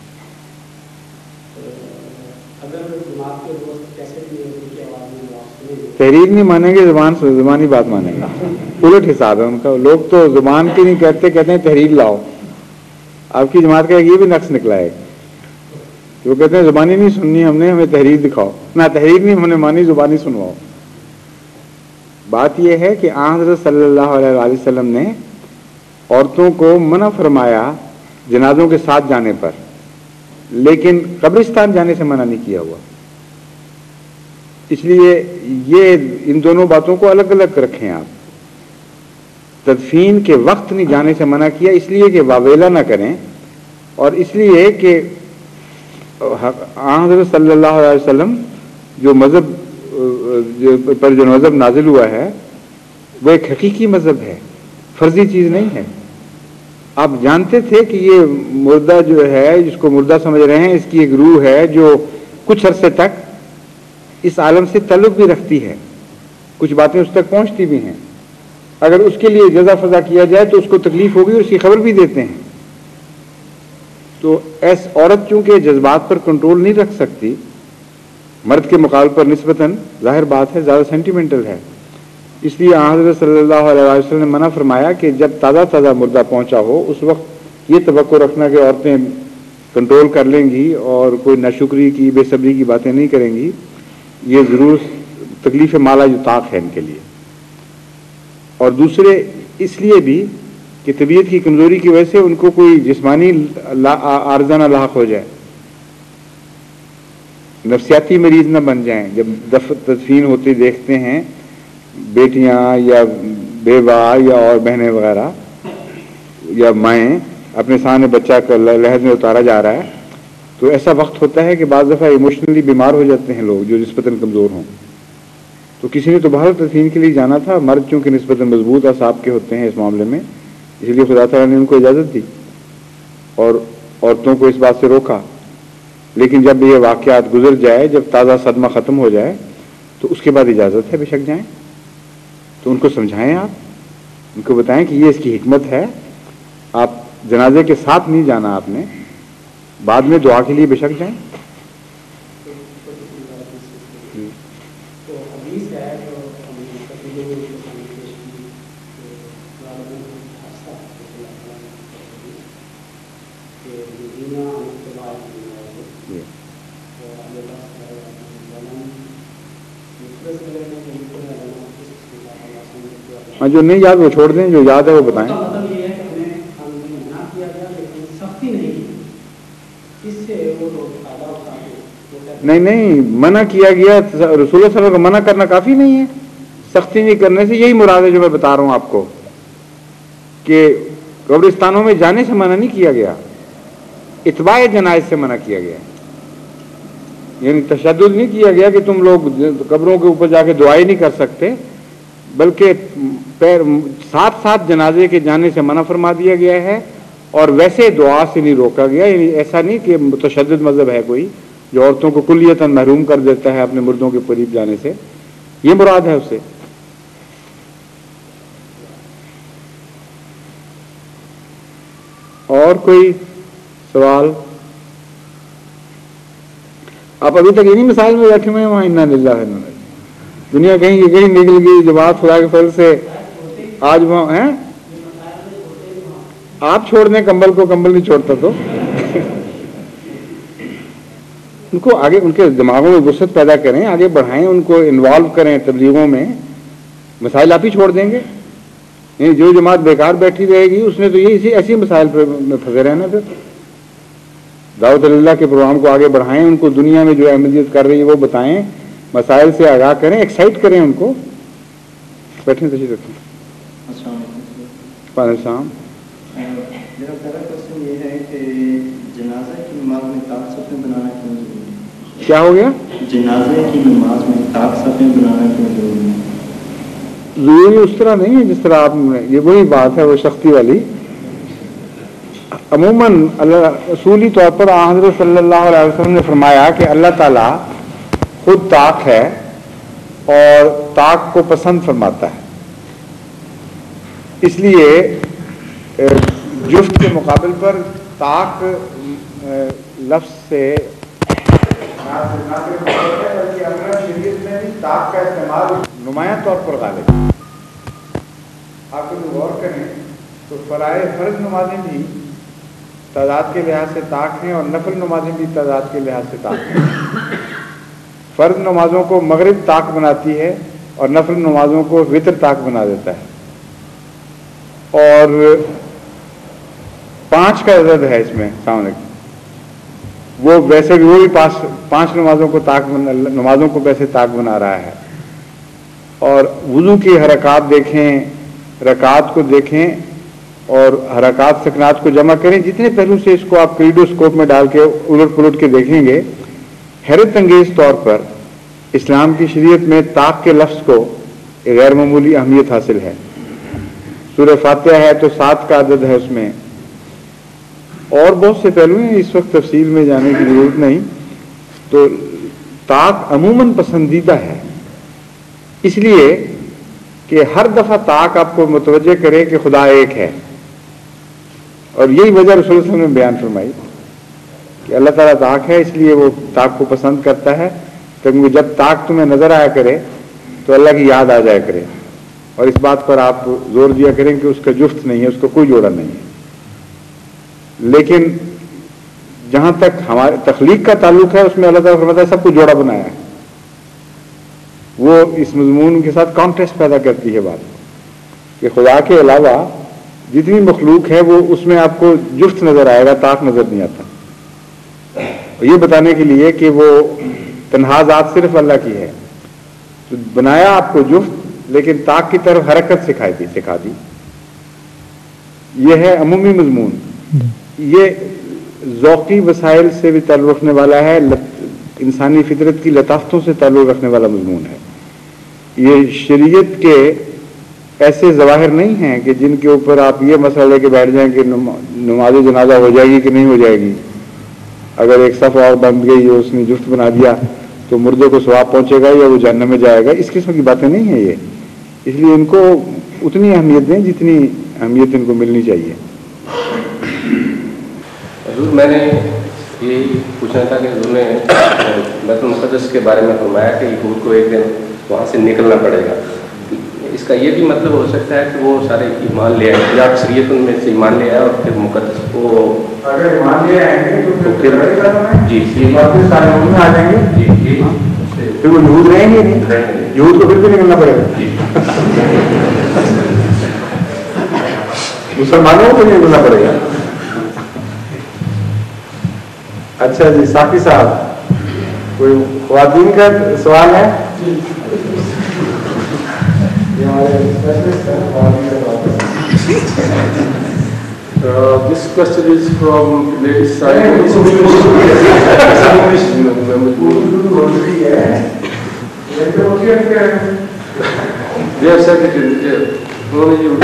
Speaker 2: تحریر نہیں مانیں گے, زبان زبانی بات مانیں گے. الٹ حساب ہے ان کا. لوگ تو زبان کی نہیں کہتے, کہتے ہیں تحریر لاؤ. آپ کی جماعت کا یہ بھی نقص نکلا ہے کہ وہ کہتے ہیں زبانی نہیں سننی ہم نے, ہمیں تحریر دکھاؤ. نہ تحریر نہیں ہم نے مانی, زبانی سنواؤ. بات یہ ہے کہ آن حضرت صلی اللہ علیہ وآلہ وسلم نے عورتوں کو منع فرمایا جنازوں کے ساتھ جانے پر, لیکن قبرستان جانے سے منع نہیں کیا ہوا. اس لیے یہ ان دونوں باتوں کو الگ الگ رکھیں آپ. تدفین کے وقت نہیں جانے سے منع کیا اس لیے کہ واویلا نہ کریں, اور اس لیے کہ حضرت صلی اللہ علیہ وسلم جو مذہب پر جو مذہب نازل ہوا ہے وہ ایک حقیقی مذہب ہے, فرضی چیز نہیں ہے. آپ جانتے تھے کہ یہ مردہ جو ہے, جس کو مردہ سمجھ رہے ہیں, اس کی ایک روح ہے جو کچھ عرصے تک اس عالم سے تعلق بھی رکھتی ہے, کچھ باتیں اس تک پہنچتی بھی ہیں. اگر اس کے لیے جزا فضا کیا جائے تو اس کو تکلیف ہوگی, اور اس کی خبر بھی دیتے ہیں. تو ایس عورت چونکہ جذبات پر کنٹرول نہیں رکھ سکتی, مرد کے مقابلے پر نسبتاً ظاہر بات ہے زیادہ سینٹیمنٹل ہے, اس لیے حضرت صلی اللہ علیہ وسلم نے منع فرمایا کہ جب تازہ تازہ مردہ پہنچا ہو اس وقت یہ توقع رکھنا کہ عورتیں کنٹرول کر لیں گی اور کوئی ناشکری کی, بے صبری کی باتیں نہیں کریں گی, یہ ضرور تکلیف مالا یطاق ہے ان کے لیے. اور دوسرے اس لیے بھی کہ طبیعت کی کمزوری کی وجہ سے ان کو کوئی جسمانی عارضہ نہ لاحق ہو جائے, نفسیاتی مریض نہ بن جائیں. جب تدفین ہوتی دیکھتے ہیں بیٹیاں یا بیوہ یا اور بہنیں وغیرہ یا مائیں اپنے سامنے بچہ کا لحد میں اتارا جا رہا ہے, تو ایسا وقت ہوتا ہے کہ بعض دفعہ ایموشنلی بیمار ہو جاتے ہیں لوگ جو نسبتاً کمزور ہوں. تو کسی نے تو باہر تدفین کے لیے جانا تھا, مرد چونکہ نسبتاً مضبوط اعصاب کے ہوتے ہیں اس معاملے میں, اس لیے خدا تعالیٰ نے ان کو اجازت دی. اور عورتوں کو اس بات سے روکا، لیکن جب یہ واقعات گزر جائے، جب تازہ صدمہ ختم ہو جائے تو اس کے بعد اجازت ہے بے شک جائیں. تو ان کو سمجھائیں، آپ ان کو بتائیں کہ یہ اس کی حکمت ہے. آپ جنازے کے ساتھ نہیں جانا، آپ نے بعد میں دعا کے لیے بے شک جائیں. ہاں، جو نہیں یاد وہ چھوڑ دیں، جو یاد ہے وہ بتائیں. نہیں نہیں، منع کیا گیا، رسول اللہ صلی اللہ علیہ وسلم کو منع کرنا کافی نہیں ہے. سختی نہیں کرنے سے یہی مراد ہے جو میں بتا رہا ہوں آپ کو، کہ قبرستانوں میں جانے سے منع نہیں کیا گیا، اتباع جنائز سے منع کیا گیا. یعنی تشدد نہیں کیا گیا کہ تم لوگ قبروں کے اوپر جا کے دعائیں نہیں کر سکتے، بلکہ پیر ساتھ ساتھ جنازے کے جانے سے منع فرما دیا گیا ہے، اور ویسے دعا سے نہیں روکا گیا. یعنی ایسا نہیں کہ متشدد مذہب ہے کوئی جو عورتوں کو کلیتاً محروم کر دیتا ہے اپنے مردوں کے قریب جانے سے، یہ مراد ہے اس سے. اور کوئی سوال؟ آپ ابھی تک انہی مسائل میں بیٹھے ہوئے ہیں. وہاں انا للہ و انا الیہ، دنیا کہیں کہیں نکل گئی، جماعت خدا کے فضل سے آج وہاں ہیں. آپ چھوڑ دیں کمبل کو، کمبل نہیں چھوڑتا تو ان کو آگے ان کے دماغوں میں وسعت پیدا کریں، آگے بڑھائیں، ان کو انوالو کریں تبلیغوں میں. مسائل آپ ہی چھوڑ دیں گے؟ نہیں، جو جماعت بیکار بیٹھی رہے گی اس نے تو یہ اسی ایسی مسائل پہ پھنسے رہنا. پھر دعوت اللہ کے پروگرام کو آگے بڑھائیں، ان کو دنیا میں جو احمدیت کر رہی ہے وہ بتائیں، مسائل سے آگاہ کریں، ایکسائٹ کریں ان کو. بیٹھیں، تشریف رکھیں.
Speaker 6: السلام علیکم.
Speaker 2: وعلیکم السلام.
Speaker 6: میرا پہلا کوشچن یہ ہے کہ جنازے کی نماز میں طاق صفیں بنانا کیوں ضروری ہے؟
Speaker 2: کیا ہو گیا؟
Speaker 6: جنازے کی نماز میں طاق صفیں بنانا کیوں ضروری ہے؟
Speaker 2: ضروری اس طرح نہیں ہے جس طرح آپ نے، یہ وہی بات ہے وہ سختی والی. عموماً اللہ اصولی طور پر حضرت صلی اللہ علیہ وسلم نے فرمایا کہ اللہ تعالیٰ خود طاق ہے اور طاق کو پسند فرماتا ہے. اس لیے جفت کے مقابل پر طاق لفظ سے شریعت میں بھی طاق کا استعمال نمایاں طور پر غالب ہے. آپ کو غور کریں تو فرائض فرض نمازیں بھی تعداد کے لحاظ سے طاق ہیں اور نفل نمازیں بھی تعداد کے لحاظ سے طاق ہیں. فرض نمازوں کو مغرب طاق بناتی ہے اور نفل نمازوں کو وتر طاق بنا دیتا ہے. اور پانچ کا عدد ہے اس میں سامنے، وہ ویسے بھی وہ بھی پانچ پانچ نمازوں کو طاق نمازوں کو ویسے طاق بنا رہا ہے. اور وضو کی حرکات دیکھیں، رکعات کو دیکھیں اور حرکات سکنات کو جمع کریں. جتنے پہلو سے اس کو آپ کریڈوسکوپ میں ڈال کے الٹ پلٹ کے دیکھیں گے، حیرت انگیز طور پر اسلام کی شریعت میں طاق کے لفظ کو غیر معمولی اہمیت حاصل ہے. سورہ فاتحہ ہے تو سات کا عدد ہے اس میں، اور بہت سے پہلو ہیں، اس وقت تفصیل میں جانے کی ضرورت نہیں. تو طاق عموماً پسندیدہ ہے، اس لیے کہ ہر دفعہ طاق آپ کو متوجہ کرے کہ خدا ایک ہے. اور یہی وجہ رسول اللہ صلی اللہ علیہ وسلم نے بیان فرمائی کہ اللہ تعالیٰ طاق ہے، اس لیے وہ طاق کو پسند کرتا ہے. کیونکہ جب طاق تمہیں نظر آیا کرے تو اللہ کی یاد آ جایا کرے، اور اس بات پر آپ زور دیا کریں کہ اس کا جفت نہیں ہے، اس کا کوئی جوڑا نہیں ہے. لیکن جہاں تک ہمارے تخلیق کا تعلق ہے اس میں اللہ تعالیٰ فرماتا ہے سب کو جوڑا بنایا ہے. وہ اس مضمون کے ساتھ کانٹریسٹ پیدا کرتی ہے بات کہ خدا کے علاوہ جتنی مخلوق ہے وہ اس میں آپ کو جفت نظر آئے گا، طاق نظر نہیں آتا. یہ بتانے کے لیے کہ وہ تنہا ذات صرف اللہ کی ہے، تو بنایا آپ کو جفت، لیکن طاق کی طرف حرکت سکھائی دی سکھا دی. یہ ہے عمومی مضمون. یہ ذوقی وسائل سے بھی تعلق رکھنے والا ہے، انسانی فطرت کی لطافتوں سے تعلق رکھنے والا مضمون ہے. یہ شریعت کے ایسے ظواہر نہیں ہیں کہ جن کے اوپر آپ یہ مسئلہ لے کے بیٹھ جائیں کہ نماز جنازہ ہو جائے گی کہ نہیں ہو جائے گی. اگر ایک صف اور بن گئی اور اس نے جفت بنا دیا تو مردے کو ثواب پہنچے گا یا وہ جہنم میں جائے گا. اس قسم کی باتیں نہیں ہیں یہ. اس لیے ان کو اتنی اہمیت دیں جتنی اہمیت ان کو ملنی چاہیے.
Speaker 7: حضور میں نے یہ پوچھنا تھا کہ حضور نے بیت المقدس کے بارے میں فرمایا کہ یہود کو ایک دن وہاں سے نکلنا پڑے گا. اس کا یہ بھی مطلب ہو سکتا ہے کہ وہ سارے ایمان لے آئے یا اکثریت ان میں سے ایمان لے آئے اور پھر مقدس کو
Speaker 2: اگر ایمان لے آئیں گے تو
Speaker 7: پھر جی جی
Speaker 2: سارے میں آ جائیں گے.
Speaker 7: جی جی
Speaker 2: پھر وہ یہود رہیں گے نہیں, یہود کو پھر بھی نکلنا پڑے گا. مسلمانوں کو نہیں نکلنا پڑے گا. اچھا جی ساقی صاحب کوئی خواتین کا سوال ہے؟
Speaker 8: Uh, this question is from ladies side. Dear Secretary, only you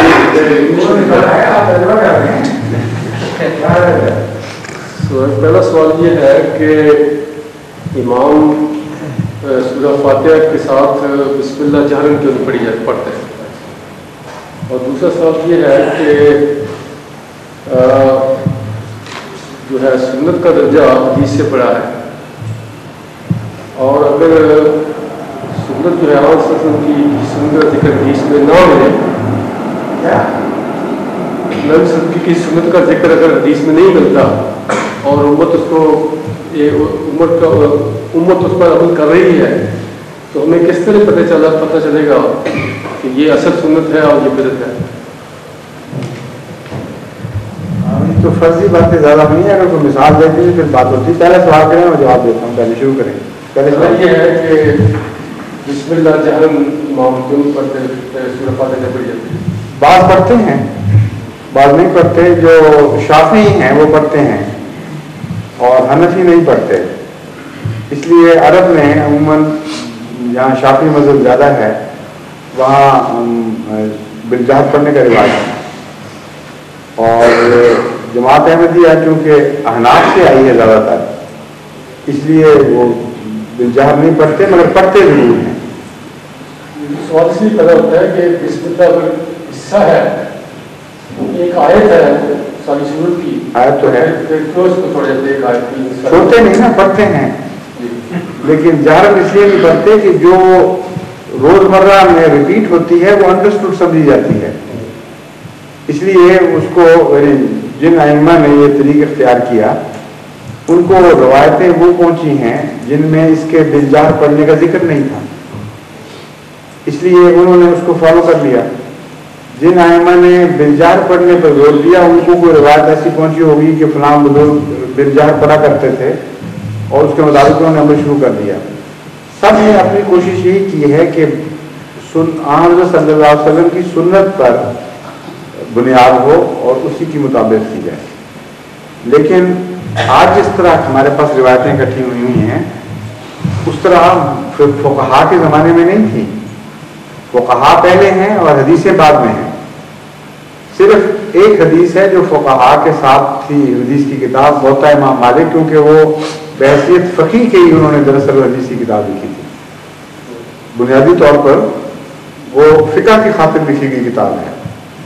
Speaker 8: So پہلا سوال یہ ہے کہ امام سورہ فاتحہ کے ساتھ بسم اللہ جہرن کیوں نہیں پڑھی جائے پڑھتے ہیں. اور دوسرا سوال یہ ہے کہ جو ہے سنت کا درجہ حدیث سے بڑا ہے اور اگر سنت جو ہے عام وسلم کی سنت کا ذکر حدیث میں نہ ملے نبی وسلم کی سنت کا ذکر اگر حدیث میں نہیں ملتا اور امت اس کو یہ امت کا امت اس پر عمل کر رہی ہے تو ہمیں کس طرح پتہ چلا پتہ چلے گا کہ یہ اصل سنت ہے اور یہ بدعت ہے.
Speaker 2: تو فرضی باتیں زیادہ نہیں ہے. اگر کوئی مثال دیتی ہے پھر بات ہوتی ہے. پہلے سوال کریں اور جواب دیتا ہوں. پہلے شروع کریں. پہلے
Speaker 8: سوال یہ ہے کہ بسم اللہ جہرن امام کیوں پڑھتے سورہ فاتحہ نہیں پڑھی جاتی؟
Speaker 2: بعض پڑھتے ہیں بعض نہیں پڑھتے. جو شافعی ہیں وہ پڑھتے ہیں اور حنفی نہیں پڑھتے. اس لیے عرب میں عموماً جہاں شافعی مذہب زیادہ ہے وہاں بالجہر پڑھنے کا رواج ہے. اور جماعت احمدیہ چونکہ احناف سے آئی ہے زیادہ تر اس لیے وہ بالجہر نہیں پڑھتے مگر پڑھتے ضرور ہیں.
Speaker 8: سوال اس لیے پیدا ہوتا ہے کہ بسم اللہ اگر حصہ ہے ایک آیت ہے ساری سورت کی
Speaker 2: آیت تو ہے چھوڑتے نہیں نا پڑھتے ہیں لیکن جہر اس لیے نہیں پڑھتے کہ جو روزمرہ میں ریپیٹ ہوتی ہے وہ انڈرسٹوڈ سمجھی جاتی ہے. اس لیے اس کو جن ائمہ نے یہ طریق اختیار کیا ان کو روایتیں وہ پہنچی ہیں جن میں اس کے بالجہر پڑھنے کا ذکر نہیں تھا. اس لیے انہوں نے اس کو فالو کر لیا. جن ائمہ نے بالجہر پڑھنے پر زور دیا ان کو کوئی روایت ایسی پہنچی ہوگی کہ فلاں بزرگ بالجہر پڑھا کرتے تھے اور اس کے مطابق انہوں نے عمل شروع کر دیا. سب نے اپنی کوشش یہی کی ہے کہ حضرت صلی اللہ علیہ وسلم کی سنت پر بنیاد ہو اور اسی کی مطابق کی جائے. لیکن آج جس طرح ہمارے پاس روایتیں اکٹھی ہوئی ہوئی ہیں اس طرح فقہا کے زمانے میں نہیں تھی. فقہا پہلے ہیں اور حدیثیں بعد میں ہیں. صرف ایک حدیث ہے جو فقہا کے ساتھ تھی حدیث کی کتاب موطا امام مالک کیونکہ وہ بحیثیت فقیہ کے ہی انہوں نے دراصل حدیث کی کتاب لکھی تھی. بنیادی طور پر وہ فقہ کی خاطر لکھی گئی کتاب ہے.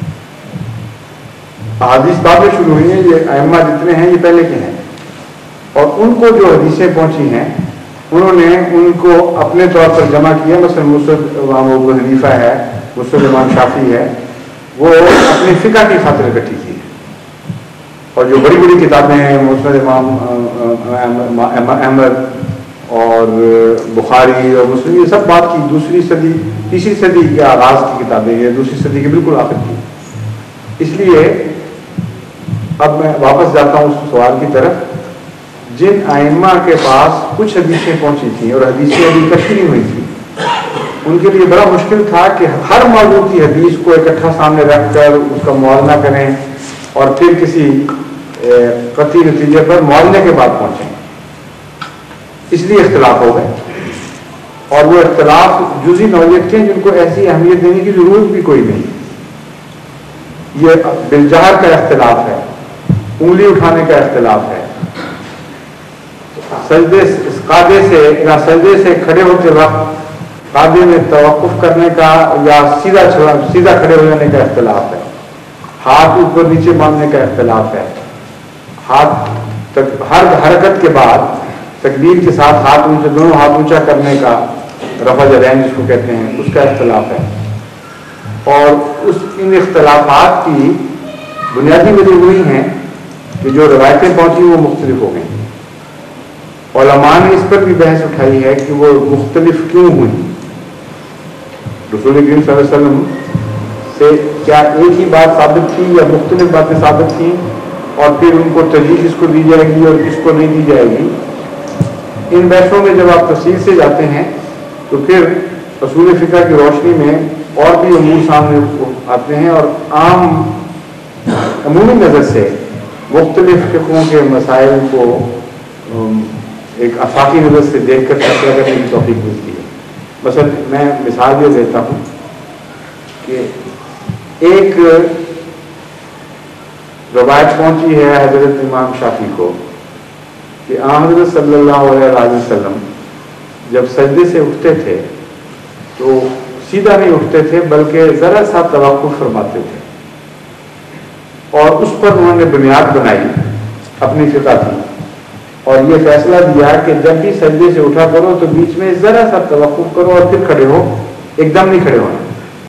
Speaker 2: احادیث بعد میں شروع ہوئی ہیں. یہ ائمہ جتنے ہیں یہ پہلے کے ہیں اور ان کو جو حدیثیں پہنچی ہیں انہوں نے ان کو اپنے طور پر جمع کیا. مثلا مسند امام ابو حنیفہ ہے, مسند امام شافعی ہے, وہ اپنی فقہ کی خاطر اکٹھی کی. اور جو بڑی بڑی کتابیں ہیں مسند امام احمد اور بخاری اور مسلم یہ سب بات کی دوسری صدی تیسری صدی کے آغاز کی کتابیں ہیں, دوسری صدی کے بالکل آخر کی. اس لیے اب میں واپس جاتا ہوں اس سوال کی طرف. جن ائمہ کے پاس کچھ حدیثیں پہنچی تھیں اور حدیثیں ابھی اکٹھی نہیں ہوئی تھیں ان کے لیے بڑا مشکل تھا کہ ہر موضوع کی حدیث کو اکٹھا سامنے رکھ کر اس کا موازنہ کریں اور پھر کسی قطعی نتیجے پر موازنے کے بعد پہنچیں. اس لیے اختلاف ہو گئے اور وہ اختلاف جزئی نوعیت کے جن کو ایسی اہمیت دینے کی ضرورت بھی کوئی نہیں. یہ بالجہر کا اختلاف ہے، انگلی اٹھانے کا اختلاف ہے، سجدے قادے سے یا سجدے سے کھڑے ہوتے وقت قادے میں توقف کرنے کا یا سیدھا سیدھا کھڑے ہو جانے کا اختلاف ہے، ہاتھ اوپر نیچے باندھنے کا اختلاف ہے، ہاتھ تک ہر حرکت کے بعد تکبیر کے ساتھ ہاتھ اونچا دونوں ہاتھ اونچا کرنے کا رفع جرین جس کو کہتے ہیں اس کا اختلاف ہے، اور اس ان اختلافات کی بنیادی وجہ وہی ہیں کہ جو روایتیں پہنچی وہ مختلف ہو گئیں۔ علماء نے اس پر بھی بحث اٹھائی ہے کہ وہ مختلف کیوں ہوئی، رسول کریم صلی اللہ علیہ وسلم سے کیا ایک ہی بات ثابت تھی یا مختلف باتیں ثابت تھیں، اور پھر ان کو ترجیح کس کو دی جائے گی اور کس کو نہیں دی جائے گی۔ ان بحثوں میں جب آپ تفصیل سے جاتے ہیں تو پھر اصول فقہ کی روشنی میں اور بھی امور سامنے آتے ہیں، اور عام عمومی نظر سے مختلف فقہوں کے مسائل کو ایک آفاقی نظر سے دیکھ کر فیصلہ کرنے کی توفیق ملتی ہے۔ مثلا میں مثال یہ دیتا ہوں کہ ایک روایت پہنچی ہے حضرت امام شافعی کو کہ آن حضرت صلی اللہ علیہ وسلم جب سجدے سے اٹھتے تھے تو سیدھا نہیں اٹھتے تھے بلکہ ذرا سا توقف فرماتے تھے، اور اس پر انہوں نے بنیاد بنائی اپنی فقہ کی، اور یہ فیصلہ دیا کہ جب بھی سجدے سے اٹھا کرو تو بیچ میں ذرا سا توقف کرو اور پھر کھڑے ہو، ایک دم نہیں کھڑے ہونا۔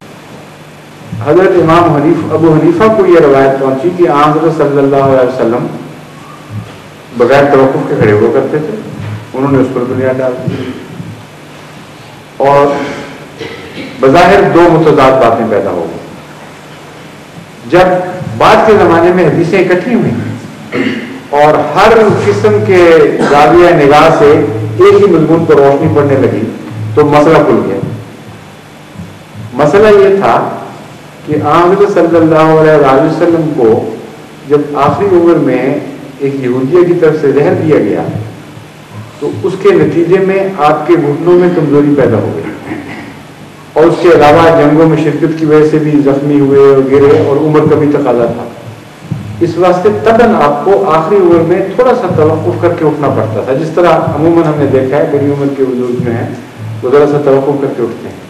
Speaker 2: حضرت امام حنیف ابو حنیفہ کو یہ روایت پہنچی کہ آن حضرت صلی اللہ علیہ وسلم بغیر توقف کے کھڑے ہوا کرتے تھے، انہوں نے اس پر بنیاد ڈال دی، اور بظاہر دو متضاد باتیں پیدا ہو گئی۔ جب بعد کے زمانے میں حدیثیں اکٹھی ہوئی اور ہر قسم کے زاویہ نگاہ سے ایک ہی مضمون پر روشنی پڑنے لگی تو مسئلہ کھل گیا۔ مسئلہ یہ تھا کہ آن صلی اللہ علیہ وسلم کو جب آخری عمر میں ایک یہودیہ کی طرف سے زہر دیا گیا تو اس کے نتیجے میں آپ کے گھٹنوں میں کمزوری پیدا ہو گئی، اور اس کے علاوہ جنگوں میں شرکت کی وجہ سے بھی زخمی ہوئے اور گرے، اور عمر کا بھی تقاضا تھا، اس واسطے تباً آپ کو آخری عمر میں تھوڑا سا توقف کر کے اٹھنا پڑتا تھا، جس طرح عموماً ہم نے دیکھا ہے بڑی عمر کے بزرگ جو ہیں وہ ذرا سا توقف کر کے اٹھتے ہیں۔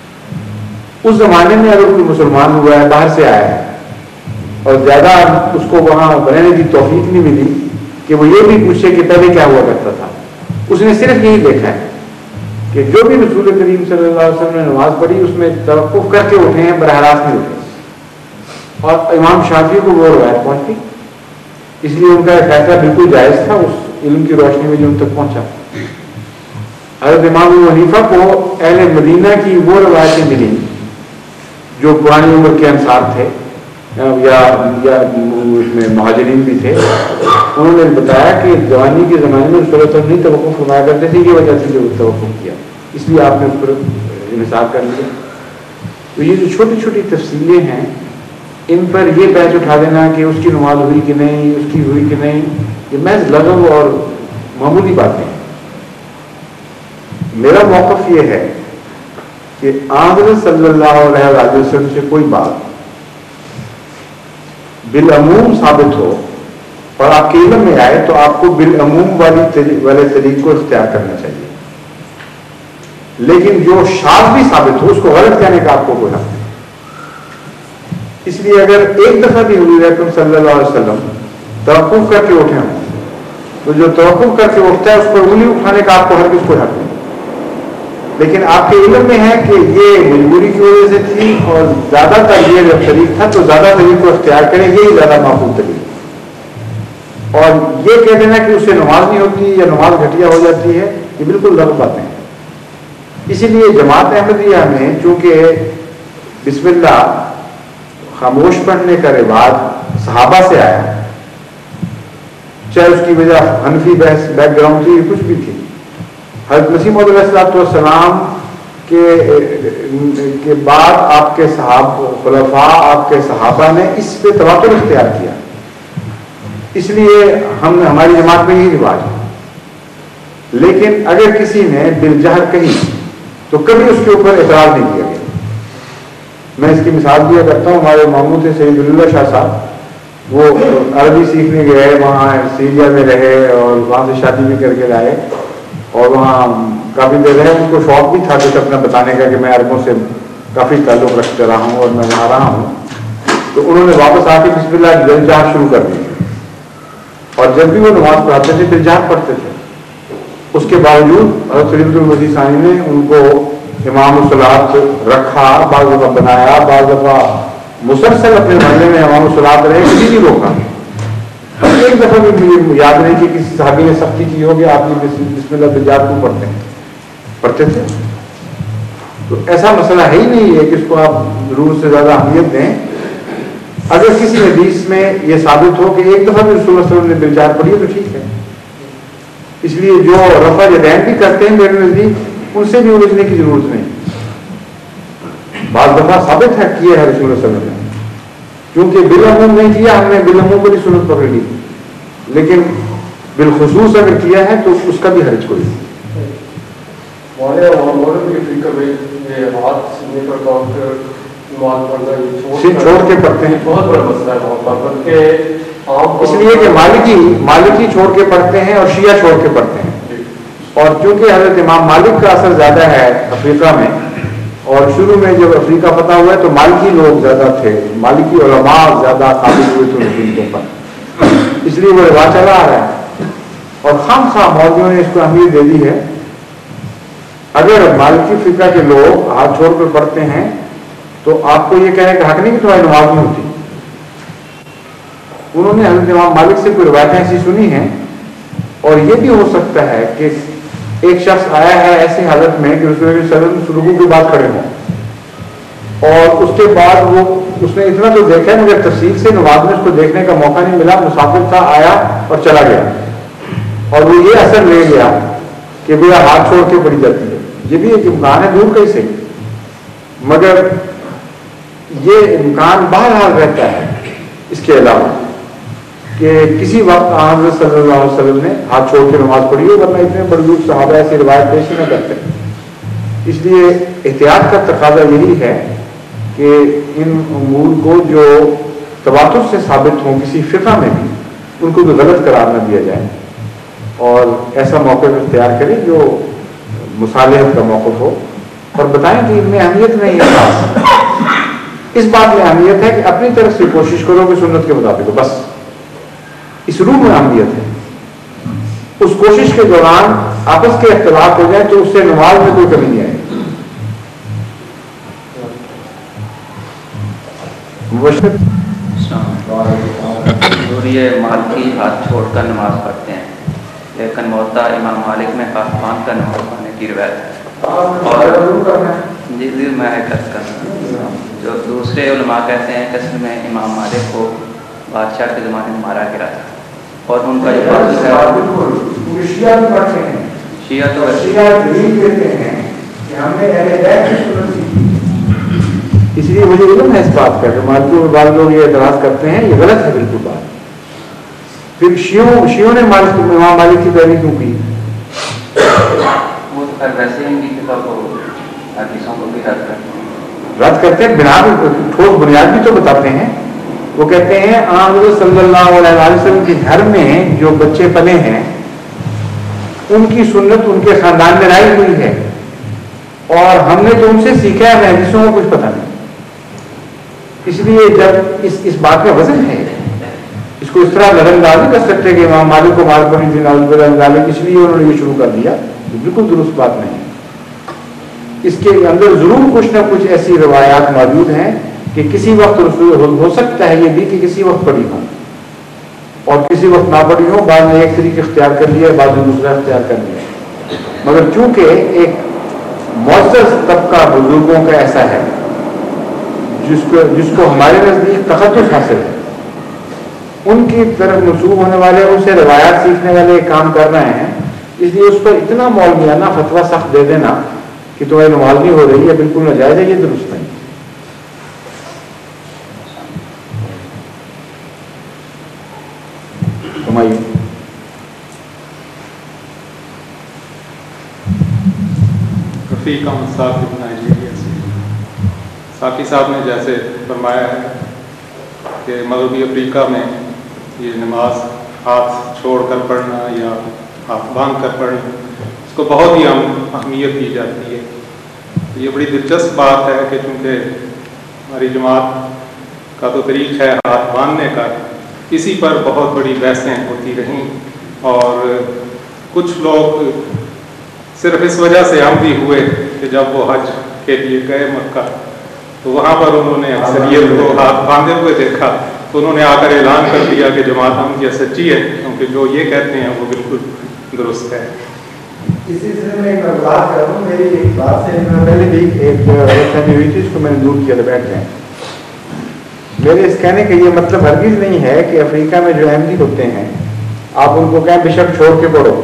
Speaker 2: اس زمانے میں اگر کوئی مسلمان ہوا ہے، باہر سے آیا ہے، اور زیادہ اس کو وہاں رہنے کی توفیق نہیں ملی کہ وہ یہ بھی پوچھے کہ پہلے کیا ہوا کرتا تھا، اس نے صرف یہی دیکھا ہے کہ جو بھی رسول کریم صلی اللہ علیہ وسلم نے نماز پڑھی اس میں توقف کر کے اٹھے ہیں، براہ راست نہیں اٹھے، اور امام شافعی کو وہ روایت پہنچی، اس لیے ان کا فیصلہ بالکل جائز تھا اس علم کی روشنی میں جو ان تک پہنچا۔ حضرت امام ابو حنیفہ کو اہل مدینہ کی وہ روایتیں ملی جو پرانی عمر کے انصار تھے یا یا اس میں مہاجرین بھی تھے، انہوں نے بتایا کہ جوانی کے زمانے میں رسول اللہ نہیں توقف فرمایا کرتے تھے، یہ وجہ سے جو توقف کیا، اس لیے آپ نے اس پر انحصار کر لیا۔ تو یہ جو چھوٹی چھوٹی تفصیلیں ہیں ان پر یہ بحث اٹھا دینا کہ اس کی نماز ہوئی کہ نہیں، اس کی ہوئی کہ نہیں، یہ محض لغو اور معمولی باتیں ہیں۔ میرا موقف یہ ہے کہ حضرت صلی اللہ علیہ وسلم سے کوئی بات بالعموم ثابت ہو اور آپ کے علم میں آئے تو آپ کو بالعموم والی والے طریق کو اختیار کرنا چاہیے، لیکن جو شاذ بھی ثابت ہو اس کو غلط کہنے کا آپ کو کوئی حق نہیں۔ اس لیے اگر ایک دفعہ بھی حضور اکرم صلی اللہ علیہ وسلم توقف کر کے اٹھے ہوں تو جو توقف کر کے اٹھتا ہے اس پر انگلی اٹھانے کا آپ کو ہر کس کو حق نہیں، لیکن آپ کے علم میں ہے کہ یہ مجبوری کی وجہ سے تھی اور زیادہ تر یہ جب طریق تھا تو زیادہ طریق کو اختیار کریں گے، یہ زیادہ معقول طریق، اور یہ کہہ دینا کہ اس سے نماز نہیں ہوتی یا نماز گھٹیا ہو جاتی ہے، یہ بالکل غلط باتیں ہیں۔ اسی لیے جماعت احمدیہ میں چونکہ بسم اللہ خاموش پڑھنے کا رواج صحابہ سے آیا، چاہے اس کی وجہ حنفی بحث بیک گراؤنڈ تھی کچھ بھی تھی، حضرت مسیح موعود علیہ السلام کے کے بعد آپ کے صحاب خلفاء آپ کے صحابہ نے اس پہ تواتر اختیار کیا، اس لیے ہم ہماری جماعت میں یہی رواج ہے۔ لیکن اگر کسی نے بالجہر کہی تو کبھی اس کے اوپر اعتراض نہیں کیا گیا، میں اس کی مثال دیا کرتا ہوں. ہمارے ماموں تھے سید اللہ شاہ صاحب, وہ عربی سیکھنے گئے, وہاں سیریا میں رہے اور وہاں سے شادی بھی کر کے لائے اور وہاں کافی دیر رہے. ان کو شوق بھی تھا کچھ اپنا بتانے کا کہ میں عربوں سے کافی تعلق رکھتے رہا ہوں اور میں وہاں رہا ہوں. تو انہوں نے واپس آ کے بسم اللہ دل جہاد شروع کر دی, اور جب بھی وہ نماز پڑھاتے تھے دل جہاد پڑھتے تھے. اس کے باوجود حضرت خلیفۃ المسیح ثانی نے ان کو امام الصلاۃ رکھا, بعض دفعہ بنایا, بعض دفعہ مسلسل اپنے محلے میں امام الصلاۃ رہے, کسی نہیں روکا. ایک دفعہ بھی مجھے یاد نہیں کہ کسی صحابی نے سختی کی ہو کہ آپ یہ بسم اللہ دل جہاد کیوں پڑھتے ہیں, پڑھتے تھے. تو ایسا مسئلہ ہے ہی نہیں ہے کہ اس کو آپ ضرورت سے زیادہ اہمیت دیں. اگر کسی حدیث میں یہ ثابت ہو کہ ایک دفعہ بھی رسول اللہ صلی اللہ علیہ وسلم نے دل جہاد پڑھی ہے تو ٹھیک ہے. اس لیے جو رفع یدین بھی کرتے ہیں میرے نزدیک ان سے بھی الجھنے کی ضرورت نہیں. بعض دفعہ ثابت ہے کیا ہے رسول اللہ صلی اللہ علیہ وسلم, کیونکہ بالعموم نہیں کیا, ہم نے بالعموم کو بھی سنت پکڑ لی, لیکن بالخصوص اگر کیا ہے تو اس کا بھی حرج کوئی نہیں. چھوڑ کے پڑھتے ہیں,
Speaker 8: بہت بڑا مسئلہ ہے وہاں پر, بلکہ
Speaker 2: اس لیے کہ مالکی مالکی چھوڑ کے پڑھتے ہیں اور شیعہ چھوڑ کے پڑھتے ہیں. اور چونکہ حضرت امام مالک کا اثر زیادہ ہے افریقہ میں, اور شروع میں جب افریقہ فتح ہوا ہے تو مالکی لوگ زیادہ تھے, مالکی علماء زیادہ قابل ہوئے تھے ان چیزوں پر, اس لیے وہ رواج چلا آ رہا ہے. اور خام خواہ مولویوں نے اس کو اہمیت دے دی ہے. اگر مالکی فرقہ کے لوگ ہاتھ چھوڑ کر پڑھتے ہیں تو آپ کو یہ کہنے کا حق نہیں کہ تمہاری نماز نہیں ہوتی. انہوں نے حضرت امام مالک سے کوئی روایتیں ایسی سنی ہیں, اور یہ بھی ہو سکتا ہے کہ ایک شخص آیا ہے ایسی حالت میں کہ اس نے رکوع کے بعد کھڑے ہوں, اور اس کے بعد وہ اس نے اتنا تو دیکھا ہے مگر تفصیل سے نماز میں اس کو دیکھنے کا موقع نہیں ملا, مسافر تھا, آیا اور چلا گیا, اور وہ یہ اثر لے گیا کہ میرا ہاتھ چھوڑ کے پڑی جاتی ہے. یہ بھی ایک امکان ہے, دور کیسے, مگر یہ امکان بہرحال رہتا ہے. اس کے علاوہ کہ کسی وقت حضرت صلی اللہ علیہ وسلم نے ہاتھ چھوڑ کے نماز پڑھی ہو, ورنہ اتنے بڑے لوگ صحابہ ایسی روایت پیش نہ کرتے. اس لیے احتیاط کا تقاضا یہی ہے کہ ان امور کو جو تواتر سے ثابت ہوں کسی فقہ میں بھی, ان کو بھی غلط قرار نہ دیا جائے, اور ایسا موقع اختیار کریں جو مصالحت کا موقف ہو, اور بتائیں کہ ان میں اہمیت نہیں ہے. اس بات میں اہمیت ہے کہ اپنی طرف سے کوشش کرو کہ سنت کے مطابق ہو, بس اس روح میں اہمیت ہے. اس کوشش کے دوران آپس کے اختلاف ہو جائے تو اس سے نماز میں کوئی کمی نہیں آئے.
Speaker 9: یہ مالکی ہاتھ چھوڑ کر نماز پڑھتے ہیں, لیکن موطا امام مالک میں ہاتھ باندھ کر نماز پڑھنے کی روایت ہے. اور جی جی میں حرکت کرنا, جو دوسرے علماء کہتے ہیں کہ اصل میں امام مالک کو بادشاہ کے زمانے میں مارا گیا تھا, اور ان کا جو
Speaker 2: شیعہ بھی پڑھتے ہیں,
Speaker 9: شیعہ تو
Speaker 2: شیعہ دلیل دیتے ہیں کہ ہم نے اہل بیت کی سنت سیکھی. اس لیے مجھے علم ہے اس بات کا کہ مالکیوں میں بعض لوگ یہ اعتراض کرتے ہیں, یہ غلط ہے بالکل بات. پھر شیعوں شیعوں نے مالک امام مالک کی پیروی کیوں کی؟
Speaker 9: وہ تو ویسے ان کی کتاب کو حدیثوں کو بھی رد کرتے ہیں,
Speaker 2: رد کرتے ہیں, بنا ٹھوس بنیاد بھی تو بتاتے ہیں. وہ کہتے ہیں حضرت صلی اللہ علیہ وسلم کے گھر میں جو بچے پلے ہیں ان کی سنت ان کے خاندان میں رائج ہوئی ہے, اور ہم نے تو ان سے سیکھا ہے, ہمیں حدیثوں کو کچھ پتہ نہیں. اس لیے جب اس اس بات کا وزن ہے, اس کو اس طرح نظر انداز نہیں کر سکتے کہ امام مالک کو مار پڑی تھی نازل, اس لیے انہوں نے یہ شروع کر دیا. بالکل درست بات نہیں. اس کے اندر ضرور کچھ نہ کچھ ایسی روایات موجود ہیں کہ کسی وقت ہو سکتا ہے یہ بھی کہ کسی وقت پڑھی ہوں اور کسی وقت نہ پڑھی ہوں, بعد میں ایک طریقے اختیار کر لیا, بعد میں دوسرا اختیار کر لیا. مگر چونکہ ایک معزز طبقہ بزرگوں کا ایسا ہے جس کو جس کو ہمارے نزدیک تخصص حاصل ہے, ان کی طرف منسوب ہونے والے, ان سے روایات سیکھنے والے کام کر رہے ہیں, اس لیے اس پر اتنا مولویانہ فتویٰ سخت دے دینا کہ تمہیں نماز نہیں ہو رہی ہے بالکل ناجائز ہے, یہ درست نہیں. ہمایوں
Speaker 10: رفیق احمد صاحب نائجیریا سے. साकी साहब ने जैसे फरमाया है कि मगरबी अफ्रीका में ये नमाज हाथ छोड़ कर पढ़ना या हाथ बांध कर पढ़ना, इसको बहुत ही अहमियत दी जाती है। ये बड़ी दिलचस्प बात है कि चूँकि हमारी जमात का तो तरीक़ है हाथ बांधने का, इसी पर बहुत बड़ी बहसें होती रहीं और कुछ लोग सिर्फ इस वजह से आमदी हुए कि जब वो हज के लिए गए मक्का तो वहाँ पर उन्होंने अक्सरियत को हाथ बांधे हुए देखा, तो उन्होंने आकर ऐलान कर दिया कि जमात अहमदिया सच्ची है, क्योंकि जो ये कहते हैं वो बिल्कुल दुरुस्त है।
Speaker 2: इसी सिलसिले में एक बात कर रहा हूँ, मेरी एक बात से पहले भी एक गलतफहमी हुई थी, इसको मैंने दूर किया, बैठ गए। मेरे इस कहने का ये मतलब हरगिज़ नहीं है कि अफ्रीका में जो अहमदी होते हैं आप उनको कहें बेशक छोड़ के पढ़ो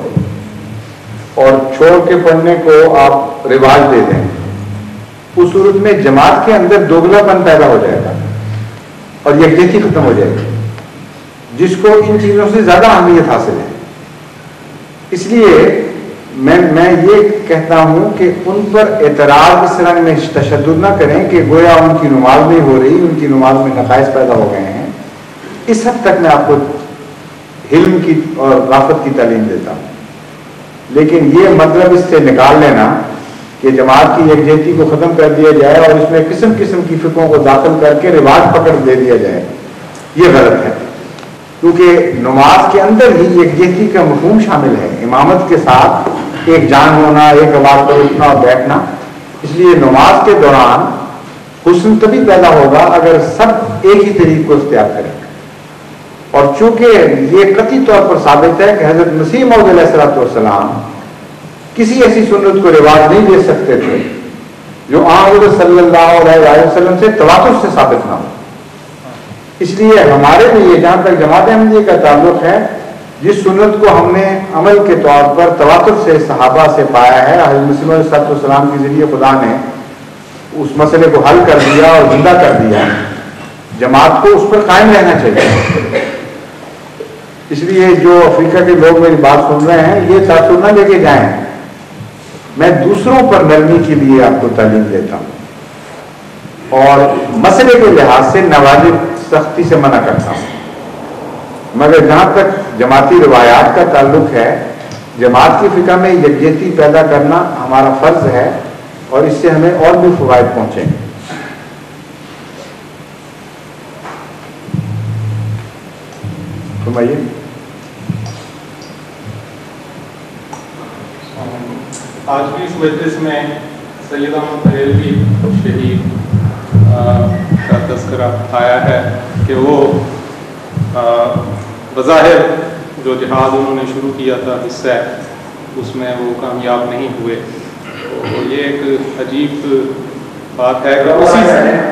Speaker 2: और छोड़ के पढ़ने को आप रिवाज दे दें। उस सूरत में जमात के अंदर दोगलापन पैदा हो जाएगा और यकजहती खत्म हो जाएगी, जिसको इन चीज़ों से ज़्यादा अहमियत हासिल है। इसलिए मैं मैं ये कहता हूँ कि उन पर एतराज़ इस रंग में तशद्दुद ना करें कि गोया उनकी नमाज नहीं हो रही, उनकी नमाज में नक़ाइस पैदा हो गए हैं। इस हद तक मैं आपको हिल्म की और राफत की तालीम देता हूँ, लेकिन ये मतलब इससे निकाल लेना कि जमात की यकजहती को ख़त्म कर दिया जाए और इसमें किस्म किस्म की फ़िक़ों को दाखिल करके रिवाज पकड़ दे दिया जाए, ये गलत है। क्योंकि नमाज के अंदर ही यकजहती का मफ़हूम शामिल है, इमामत के साथ एक जान होना, एक आवाज़ पर उठना और बैठना। इसलिए नमाज के दौरान हुस्न तभी पैदा होगा अगर सब एक ही तरीक़े को इख्तियार करें। और चूँकि ये कतई तौर पर साबित है कि हज़रत मसीह मौऊद अलैहिस्सलाम किसी ऐसी सुन्नत को रिवाज नहीं दे सकते थे जो आन सल्लल्लाहु अलैहि वसल्लम से तवातुर से साबित ना हो। इसलिए हमारे लिए जहाँ तक जमात अहमदिया का ताल्लुक है, जिस सुन्नत को हमने अमल के तौर पर तवातुर से सहाबा से पाया है, हज़रत मसीह सल्लल्लाहु के ज़रिए खुदा ने उस मसले को हल कर दिया और जिंदा कर दिया, जमात को उस पर कायम रहना चाहिए। इसलिए जो अफ्रीका के लोग मेरी बात सुन रहे हैं, ये तासुर न लेके जाएं। मैं दूसरों पर नरमी के लिए आपको तालीम देता हूँ और मसले के लिहाज से नवाजिब सख्ती से मना करता हूँ। मगर जहाँ तक जमाती रिवायात का ताल्लुक है, जमात की फ़िक़ा में यकजहती पैदा करना हमारा फ़र्ज़ है और इससे हमें और भी फ़वाइद पहुँचेंगे। फरमाइए।
Speaker 10: आज भी इस मजलिस में सैयद अहमद बरेलवी शहीद का तज़किरा आया है कि वो बज़ाहिर जो जिहाद उन्होंने शुरू किया था हिस्सा, उसमें वो कामयाब नहीं हुए। तो ये एक अजीब बात है कि उसी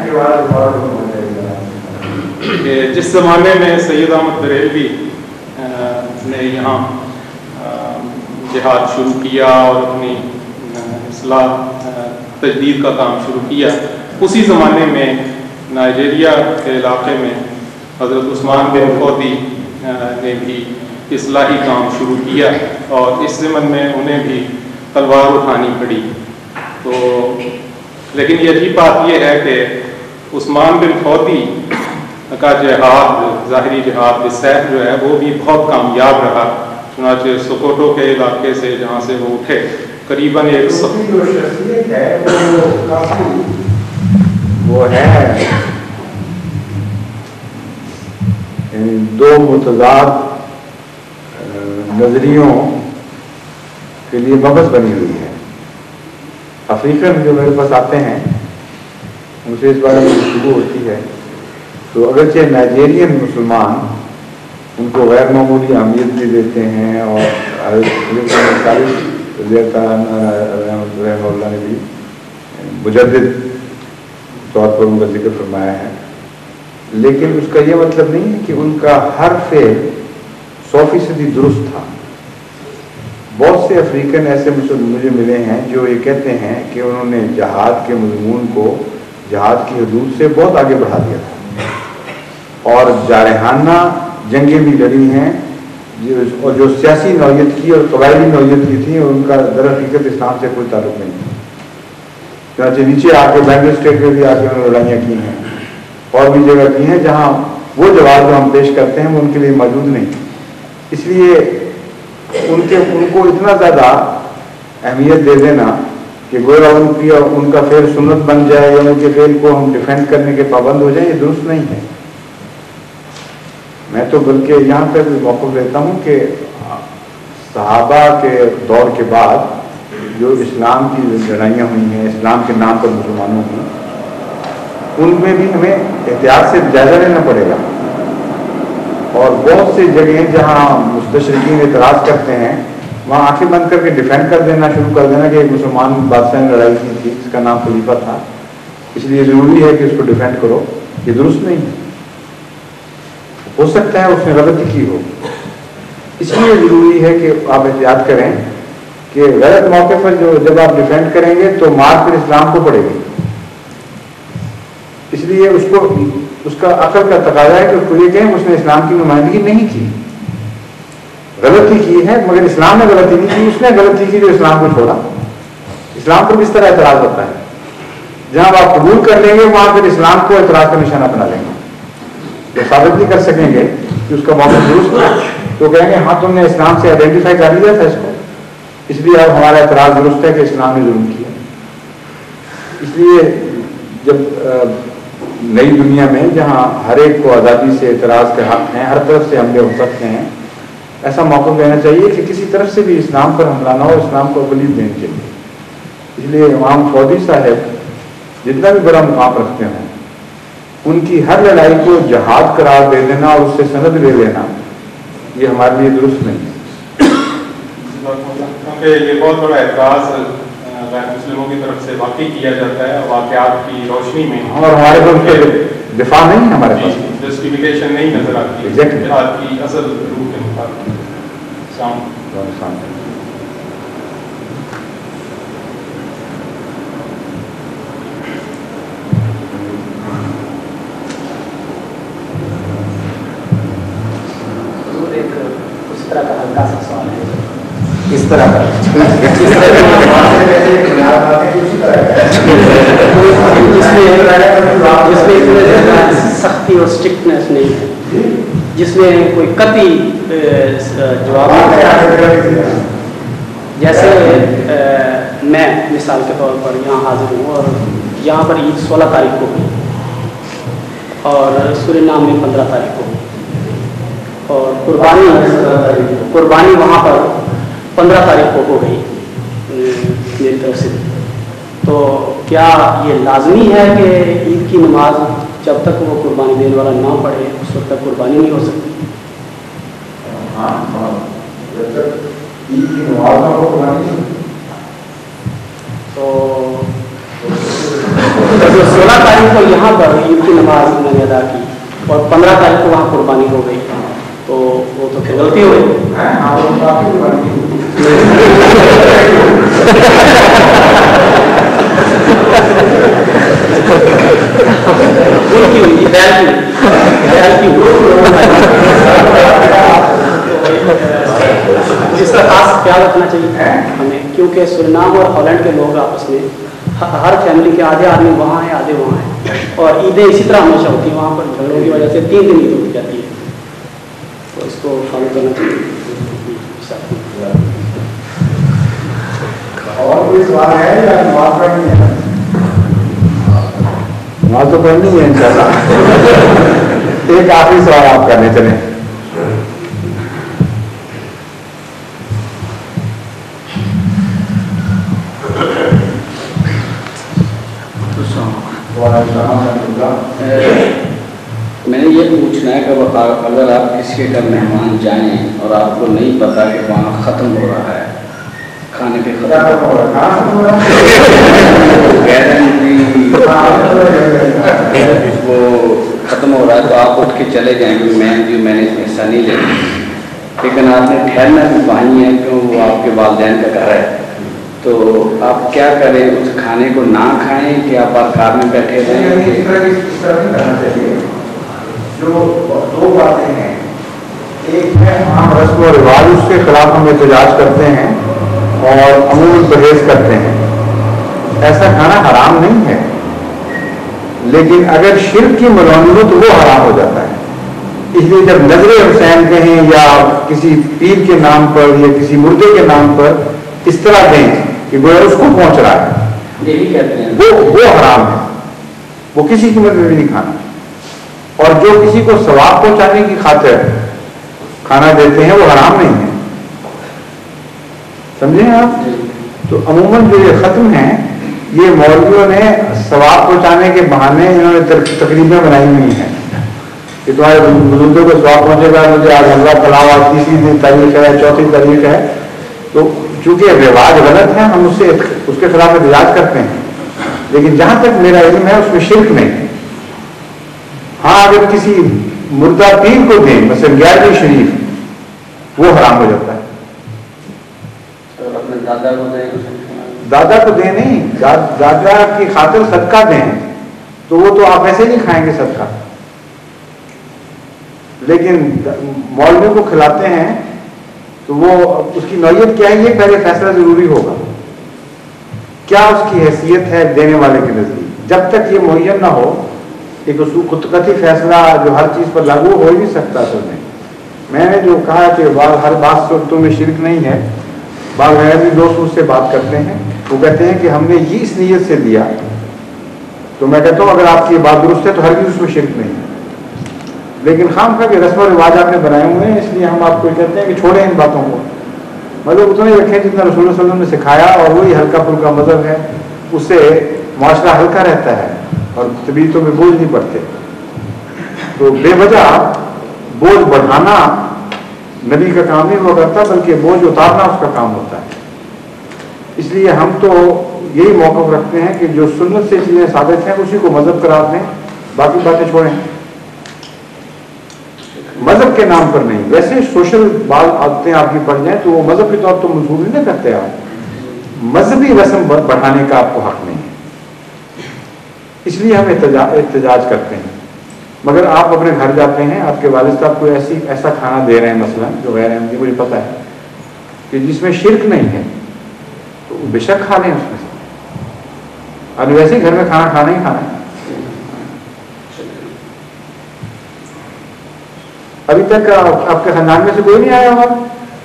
Speaker 10: कि जिस ज़माने में सैयद अहमद बरेलवी ने यहाँ जिहाद शुरू किया और अपनी इस्लाह तजदीद का काम शुरू किया, उसी ज़माने में नाइजीरिया के इलाके में हज़रत उस्मान बिन फौदी ने भी इस्लाही काम शुरू किया और इस ज़मन में उन्हें भी तलवार उठानी पड़ी। तो लेकिन ये अजीब बात यह है कि उस्मान बिन फौदी का जिहाद, ज़ाहिरी जिहाद बिसैफ जो है, वो भी बहुत कामयाब रहा। चुनांचे सोकोटो के इलाके से जहाँ से वो उठे, करीबन एक सौ
Speaker 2: जो शख्सियत है वो काफी वो है दो मुतज़ाद नजरियों के लिए बबस बनी हुई है। अफ्रीकन जो मेरे पास आते हैं उनसे इस बारे में गुफ्तगू होती है, तो अगरचे नाइजीरियन मुसलमान उनको गैर मामूली अहमियत भी देते हैं और रहमतुल्लाह ने भी मुजद्दिद तौर पर उनका जिक्र फरमाया है, लेकिन उसका ये मतलब नहीं है कि उनका हर फेल सौ फीसदी दुरुस्त था। बहुत से अफ्रीकन ऐसे मुझे मिले हैं जो ये कहते हैं कि उन्होंने जहाद के मज़मून को जहाद की हदूद से बहुत आगे बढ़ा दिया था और जारहाना जंगें भी लड़ी हैं और जो सियासी नौयत की और कबायली नौयत की थी, उनका दर हकीकत इस्लाम से कोई ताल्लुक नहीं था। चुनाचे नीचे आके बेंगल स्टेट में भी आके उन्होंने लड़ाइयाँ की हैं और भी जगह की हैं जहाँ वो जवाब जो हम पेश करते हैं वो उनके लिए मौजूद नहीं, इसलिए उनके उनको इतना ज़्यादा अहमियत दे देना कि गोया उनकी उनका फेल सुन्नत बन जाए या उनके फेल को हम डिफेंड करने के पाबंद हो जाए, ये दुरुस्त नहीं है। मैं तो बल्कि यहाँ पर मौक़िफ़ लेता हूँ कि सहाबा के दौर के बाद जो इस्लाम की लड़ाइयाँ हुई हैं, इस्लाम के नाम पर मुसलमानों की, उनमें भी हमें एहतियात से जायज़ा लेना पड़ेगा। और बहुत सी जगह जहाँ मुस्तशरिकीन एतराज़ करते हैं वहाँ आंखें बंद करके डिफेंड कर देना शुरू कर देना कि एक मुसलमान बादशाह ने लड़ाई की थी, इसका नाम खलीफा था, इसलिए ज़रूरी है कि उसको डिफेंड करो, ये दुरुस्त नहीं है। हो सकता है उसने गलती की हो, इसलिए ज़रूरी है कि आप एहतियात करें कि गलत मौके पर जो जब आप डिफेंड करेंगे तो मार फिर इस्लाम को पड़ेगी। इसलिए उसको उसका अकल का तकाजा है कि उसको ये कहें उसने इस्लाम की नुमाइंदगी नहीं की, गलती की है, मगर इस्लाम ने गलती नहीं की, उसने गलती की जो इस्लाम को छोड़ा। इस्लाम पर किस तरह एतराज़ होता है, जहां आप कबूल कर लेंगे वहां फिर इस्लाम को एतराज़ का निशाना बना लेंगे। तो साबित नहीं कर सकेंगे कि उसका मौका दुरुस्त था तो कहेंगे हाँ तुमने इस्लाम से आइडेंटिफाई कर लिया था इसको, इसलिए अब हमारा एतराज़ दुरुस्त है कि इस्लाम ने जुल्म किया। इसलिए जब नई दुनिया में जहाँ हर एक को आज़ादी से एतराज़ के हक हैं, हर तरफ से हमले हो सकते हैं, ऐसा मौका लेना चाहिए कि किसी तरफ से भी इस्लाम पर हमला ना हो, इस्लाम को अवलीत देनी चाहिए। इसलिए इमाम फौदी साहब जितना भी बड़ा मुकाम रखते हैं, उनकी हर लड़ाई को जहाद करार दे देना और उससे सनद ले लेना, ये हमारे लिए दुरुस्त नहीं है।
Speaker 10: क्योंकि ये बहुत बड़ा एतराज़ गैर मुस्लिमों की तरफ से वाकई किया जाता है वाक़यात की रोशनी में,
Speaker 2: और हमारे को उनके दिफा नहीं है, हमारे पास
Speaker 10: जस्टिफिकेशन नहीं नजर आती जिहाद की असल रूप के मुताबिक।
Speaker 3: एक उस तरह का हल्का सा सवाल है,
Speaker 2: इस तरह का
Speaker 3: जिसमें सख्ती और स्ट्रिक्टनेस नहीं है, जिसमें कोई कति जवाब नहीं। जैसे आ, मैं मिसाल के तौर पर यहाँ हाजिर हूँ और यहाँ पर ईद सोलह तारीख को हुई और सूरीनाम में पंद्रह तारीख को हुई और कुर्बानी कुर्बानी वहाँ पर पंद्रह तारीख को हो गई मेरी तरफ से। तो क्या ये लाजमी है कि ईद की नमाज जब तक वो कुर्बानी देने वाला ना पढ़े उस वक्त तक कुर्बानी नहीं हो सकती?
Speaker 2: हाँ, जब तक ईद की नमाज ना हो कुर्बानी।
Speaker 3: तो सोलह तारीख को यहाँ पर ईद की नमाज मैंने अदा की और पंद्रह तारीख को वहाँ कुर्बानी हो गई, तो वो तो फिर गलती हो गई। इसका खास ख्याल रखना चाहिए हमें, क्योंकि सूरीनाम और हॉलैंड के लोग आपस में हर फैमिली के आधे आदमी वहाँ हैं आधे वहाँ हैं और ईदें इसी तरह हमेशा होती हैं, वहाँ पर झगड़ों की वजह से तीन दिन ईद होती जाती है, तो इसको फॉलो करना चाहिए।
Speaker 2: और कोई सवाल है या नमाज पढ़नी है? नमाज तो पढ़नी है इंशाल्लाह। एक आखिरी सवाल आप करने चले।
Speaker 11: मैंने ये पूछना है कि अगर आप किसी के घर मेहमान जाएं और आपको नहीं पता कि वहाँ ख़त्म हो रहा है, खाने पे ख़त्म हो रहा है, वो ख़त्म हो रहा है, तो आप उठ के चले जाएंगे, मैं जो मैंने इसमें हिस्सा नहीं लेना, लेकिन आपने ठहरना भी वहीं है क्यों वो आपके वालिदैन का घर है, तो आप क्या करें, उस खाने को ना खाएं कि आप कार में बैठे रहें?
Speaker 2: जो दो बातें हैं, एक है आम रस्म और रिवाज, उसके खिलाफ हम एहतजाज करते हैं और अमूल परहेज करते हैं, ایسا کھانا حرام نہیں ہے، لیکن اگر شرک کی ملونی ہو تو وہ حرام ہو جاتا ہے۔ اس لیے جب نظر حسین کہیں یا کسی پیر کے نام پر یا کسی مردے کے نام پر اس طرح دیں کہ وہ اس کو پہنچ رہا ہے،
Speaker 11: یہی کہتے ہیں
Speaker 2: وہ وہ حرام ہے، وہ کسی قیمت میں بھی نہیں کھانا۔ اور جو کسی کو ثواب پہنچانے کی خاطر کھانا دیتے ہیں وہ حرام نہیں ہے، سمجھیں آپ؟ تو عموماً جو یہ ختم ہیں یہ مولویوں نے ثواب پہنچانے کے بہانے انہوں نے تقریبیں بنائی ہوئی ہیں کہ تمہارے بزرگوں کو ثواب پہنچے گا، مجھے آج حلوہ کھلاؤ، آج تیسری تاریخ ہے، چوتھی تاریخ ہے۔ تو چونکہ رواج غلط ہے ہم اس سے اس کے خلاف احتجاج کرتے ہیں، لیکن جہاں تک میرا علم ہے اس میں شرک نہیں ہے۔ ہاں اگر کسی مردہ پیر کو دیں مثلا گیارہویں شریف، وہ حرام ہو جاتا ہے۔
Speaker 11: اپنے دادا کو دیں،
Speaker 2: دادا کو دیں نہیں، دادا کی خاطر صدقہ دیں تو وہ تو آپ ایسے نہیں کھائیں گے صدقہ، لیکن مولوی کو کھلاتے ہیں تو وہ اس کی نوعیت کیا ہے یہ پہلے فیصلہ ضروری ہوگا، کیا اس کی حیثیت ہے دینے والے کے نزدیک۔ جب تک یہ معین نہ ہو ایک قطعی فیصلہ جو ہر چیز پر لاگو ہو ہی نہیں سکتا۔ اصل میں میں نے جو کہا کہ ہر بات صورتوں میں شرک نہیں ہے، بعض غیبی دوست مجھ سے بات کرتے ہیں، وہ کہتے ہیں کہ ہم نے یہ اس نیت سے دیا، تو میں کہتا ہوں اگر آپ کی یہ بات درست ہے تو ہرگز اس میں شرک نہیں ہے، لیکن خام خواہ کے رسم و رواج آپ نے بنائے ہوئے ہیں، اس لیے ہم آپ کو کہتے ہیں کہ چھوڑیں ان باتوں کو، مطلب اتنا ہی رکھیں جتنا رسول اللہ صلی اللہ علیہ وسلم نے سکھایا، اور وہی ہلکا پھلکا مذہب ہے، اس سے معاشرہ ہلکا رہتا ہے اور طبیعتوں میں بوجھ نہیں پڑتے۔ تو بے وجہ بوجھ بڑھانا نبی کا کام نہیں ہوا کرتا، بلکہ بوجھ اتارنا اس کا کام ہوتا ہے۔ اس لیے ہم تو یہی موقف رکھتے ہیں کہ جو سنت سے چیزیں ثابت ہیں اسی کو مذہب قرار دیں، باقی باتیں چھوڑیں، مذہب کے نام پر نہیں۔ ویسے سوشل بات عادتیں آپ کی پڑ جائیں تو وہ مذہب کے طور پر منسوخ نہیں کرتے، آپ مذہبی رسم بڑھانے کا آپ کو حق نہیں ہے، اس لیے ہم احتجاج کرتے ہیں۔ مگر آپ اپنے گھر جاتے ہیں، آپ کے والد صاحب کو ایسی ایسا کھانا دے رہے ہیں مثلا جو غیر احمدی، مجھے پتہ ہے کہ جس میں شرک نہیں ہے، تو بے شک کھا لیں اس میں سے، اور ویسے ہی گھر میں کھانا کھانا ہی کھانا ہے۔ ابھی تک آپ کے خاندان میں سے کوئی نہیں آیا ہوگا؟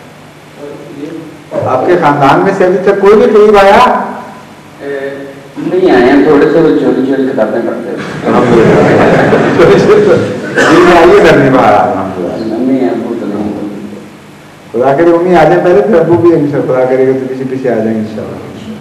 Speaker 2: آپ کے خاندان میں سے ابھی تک کوئی بھی قریب آیا
Speaker 11: نہیں آئے ہیں، تھوڑے سے چھوٹی چھوٹی کتابیں پڑھتے ہیں۔
Speaker 2: آئیے گھر نہیں باہر
Speaker 11: امی ابو تو نہیں،
Speaker 2: خدا کرے امی آ جائیں پہلے، پھر ابو بھی خدا کرے گا تو پیچھے پیچھے آ جائیں گے انشاءاللہ۔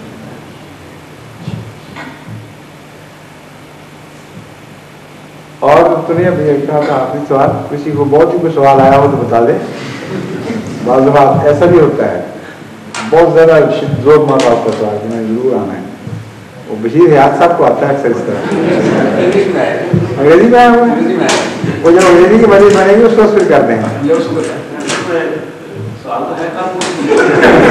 Speaker 2: اور تو نہیں ابھی ایک تھا آخری سوال، کسی کو بہت ہی کوئی سوال آیا ہو تو بتا دیں، بعض بات ایسا بھی ہوتا ہے بہت زیادہ زور مار رہا ہوتا ہے سوال کہ میں ضرور آنا ہے، وہ بشیر حیات صاحب کو آتا ہے اکثر اس طرح۔ انگریزی میں آیا ہوا ہے، وہ جب انگریزی کی مزید بنے گی اس کو پھر کر دیں گے۔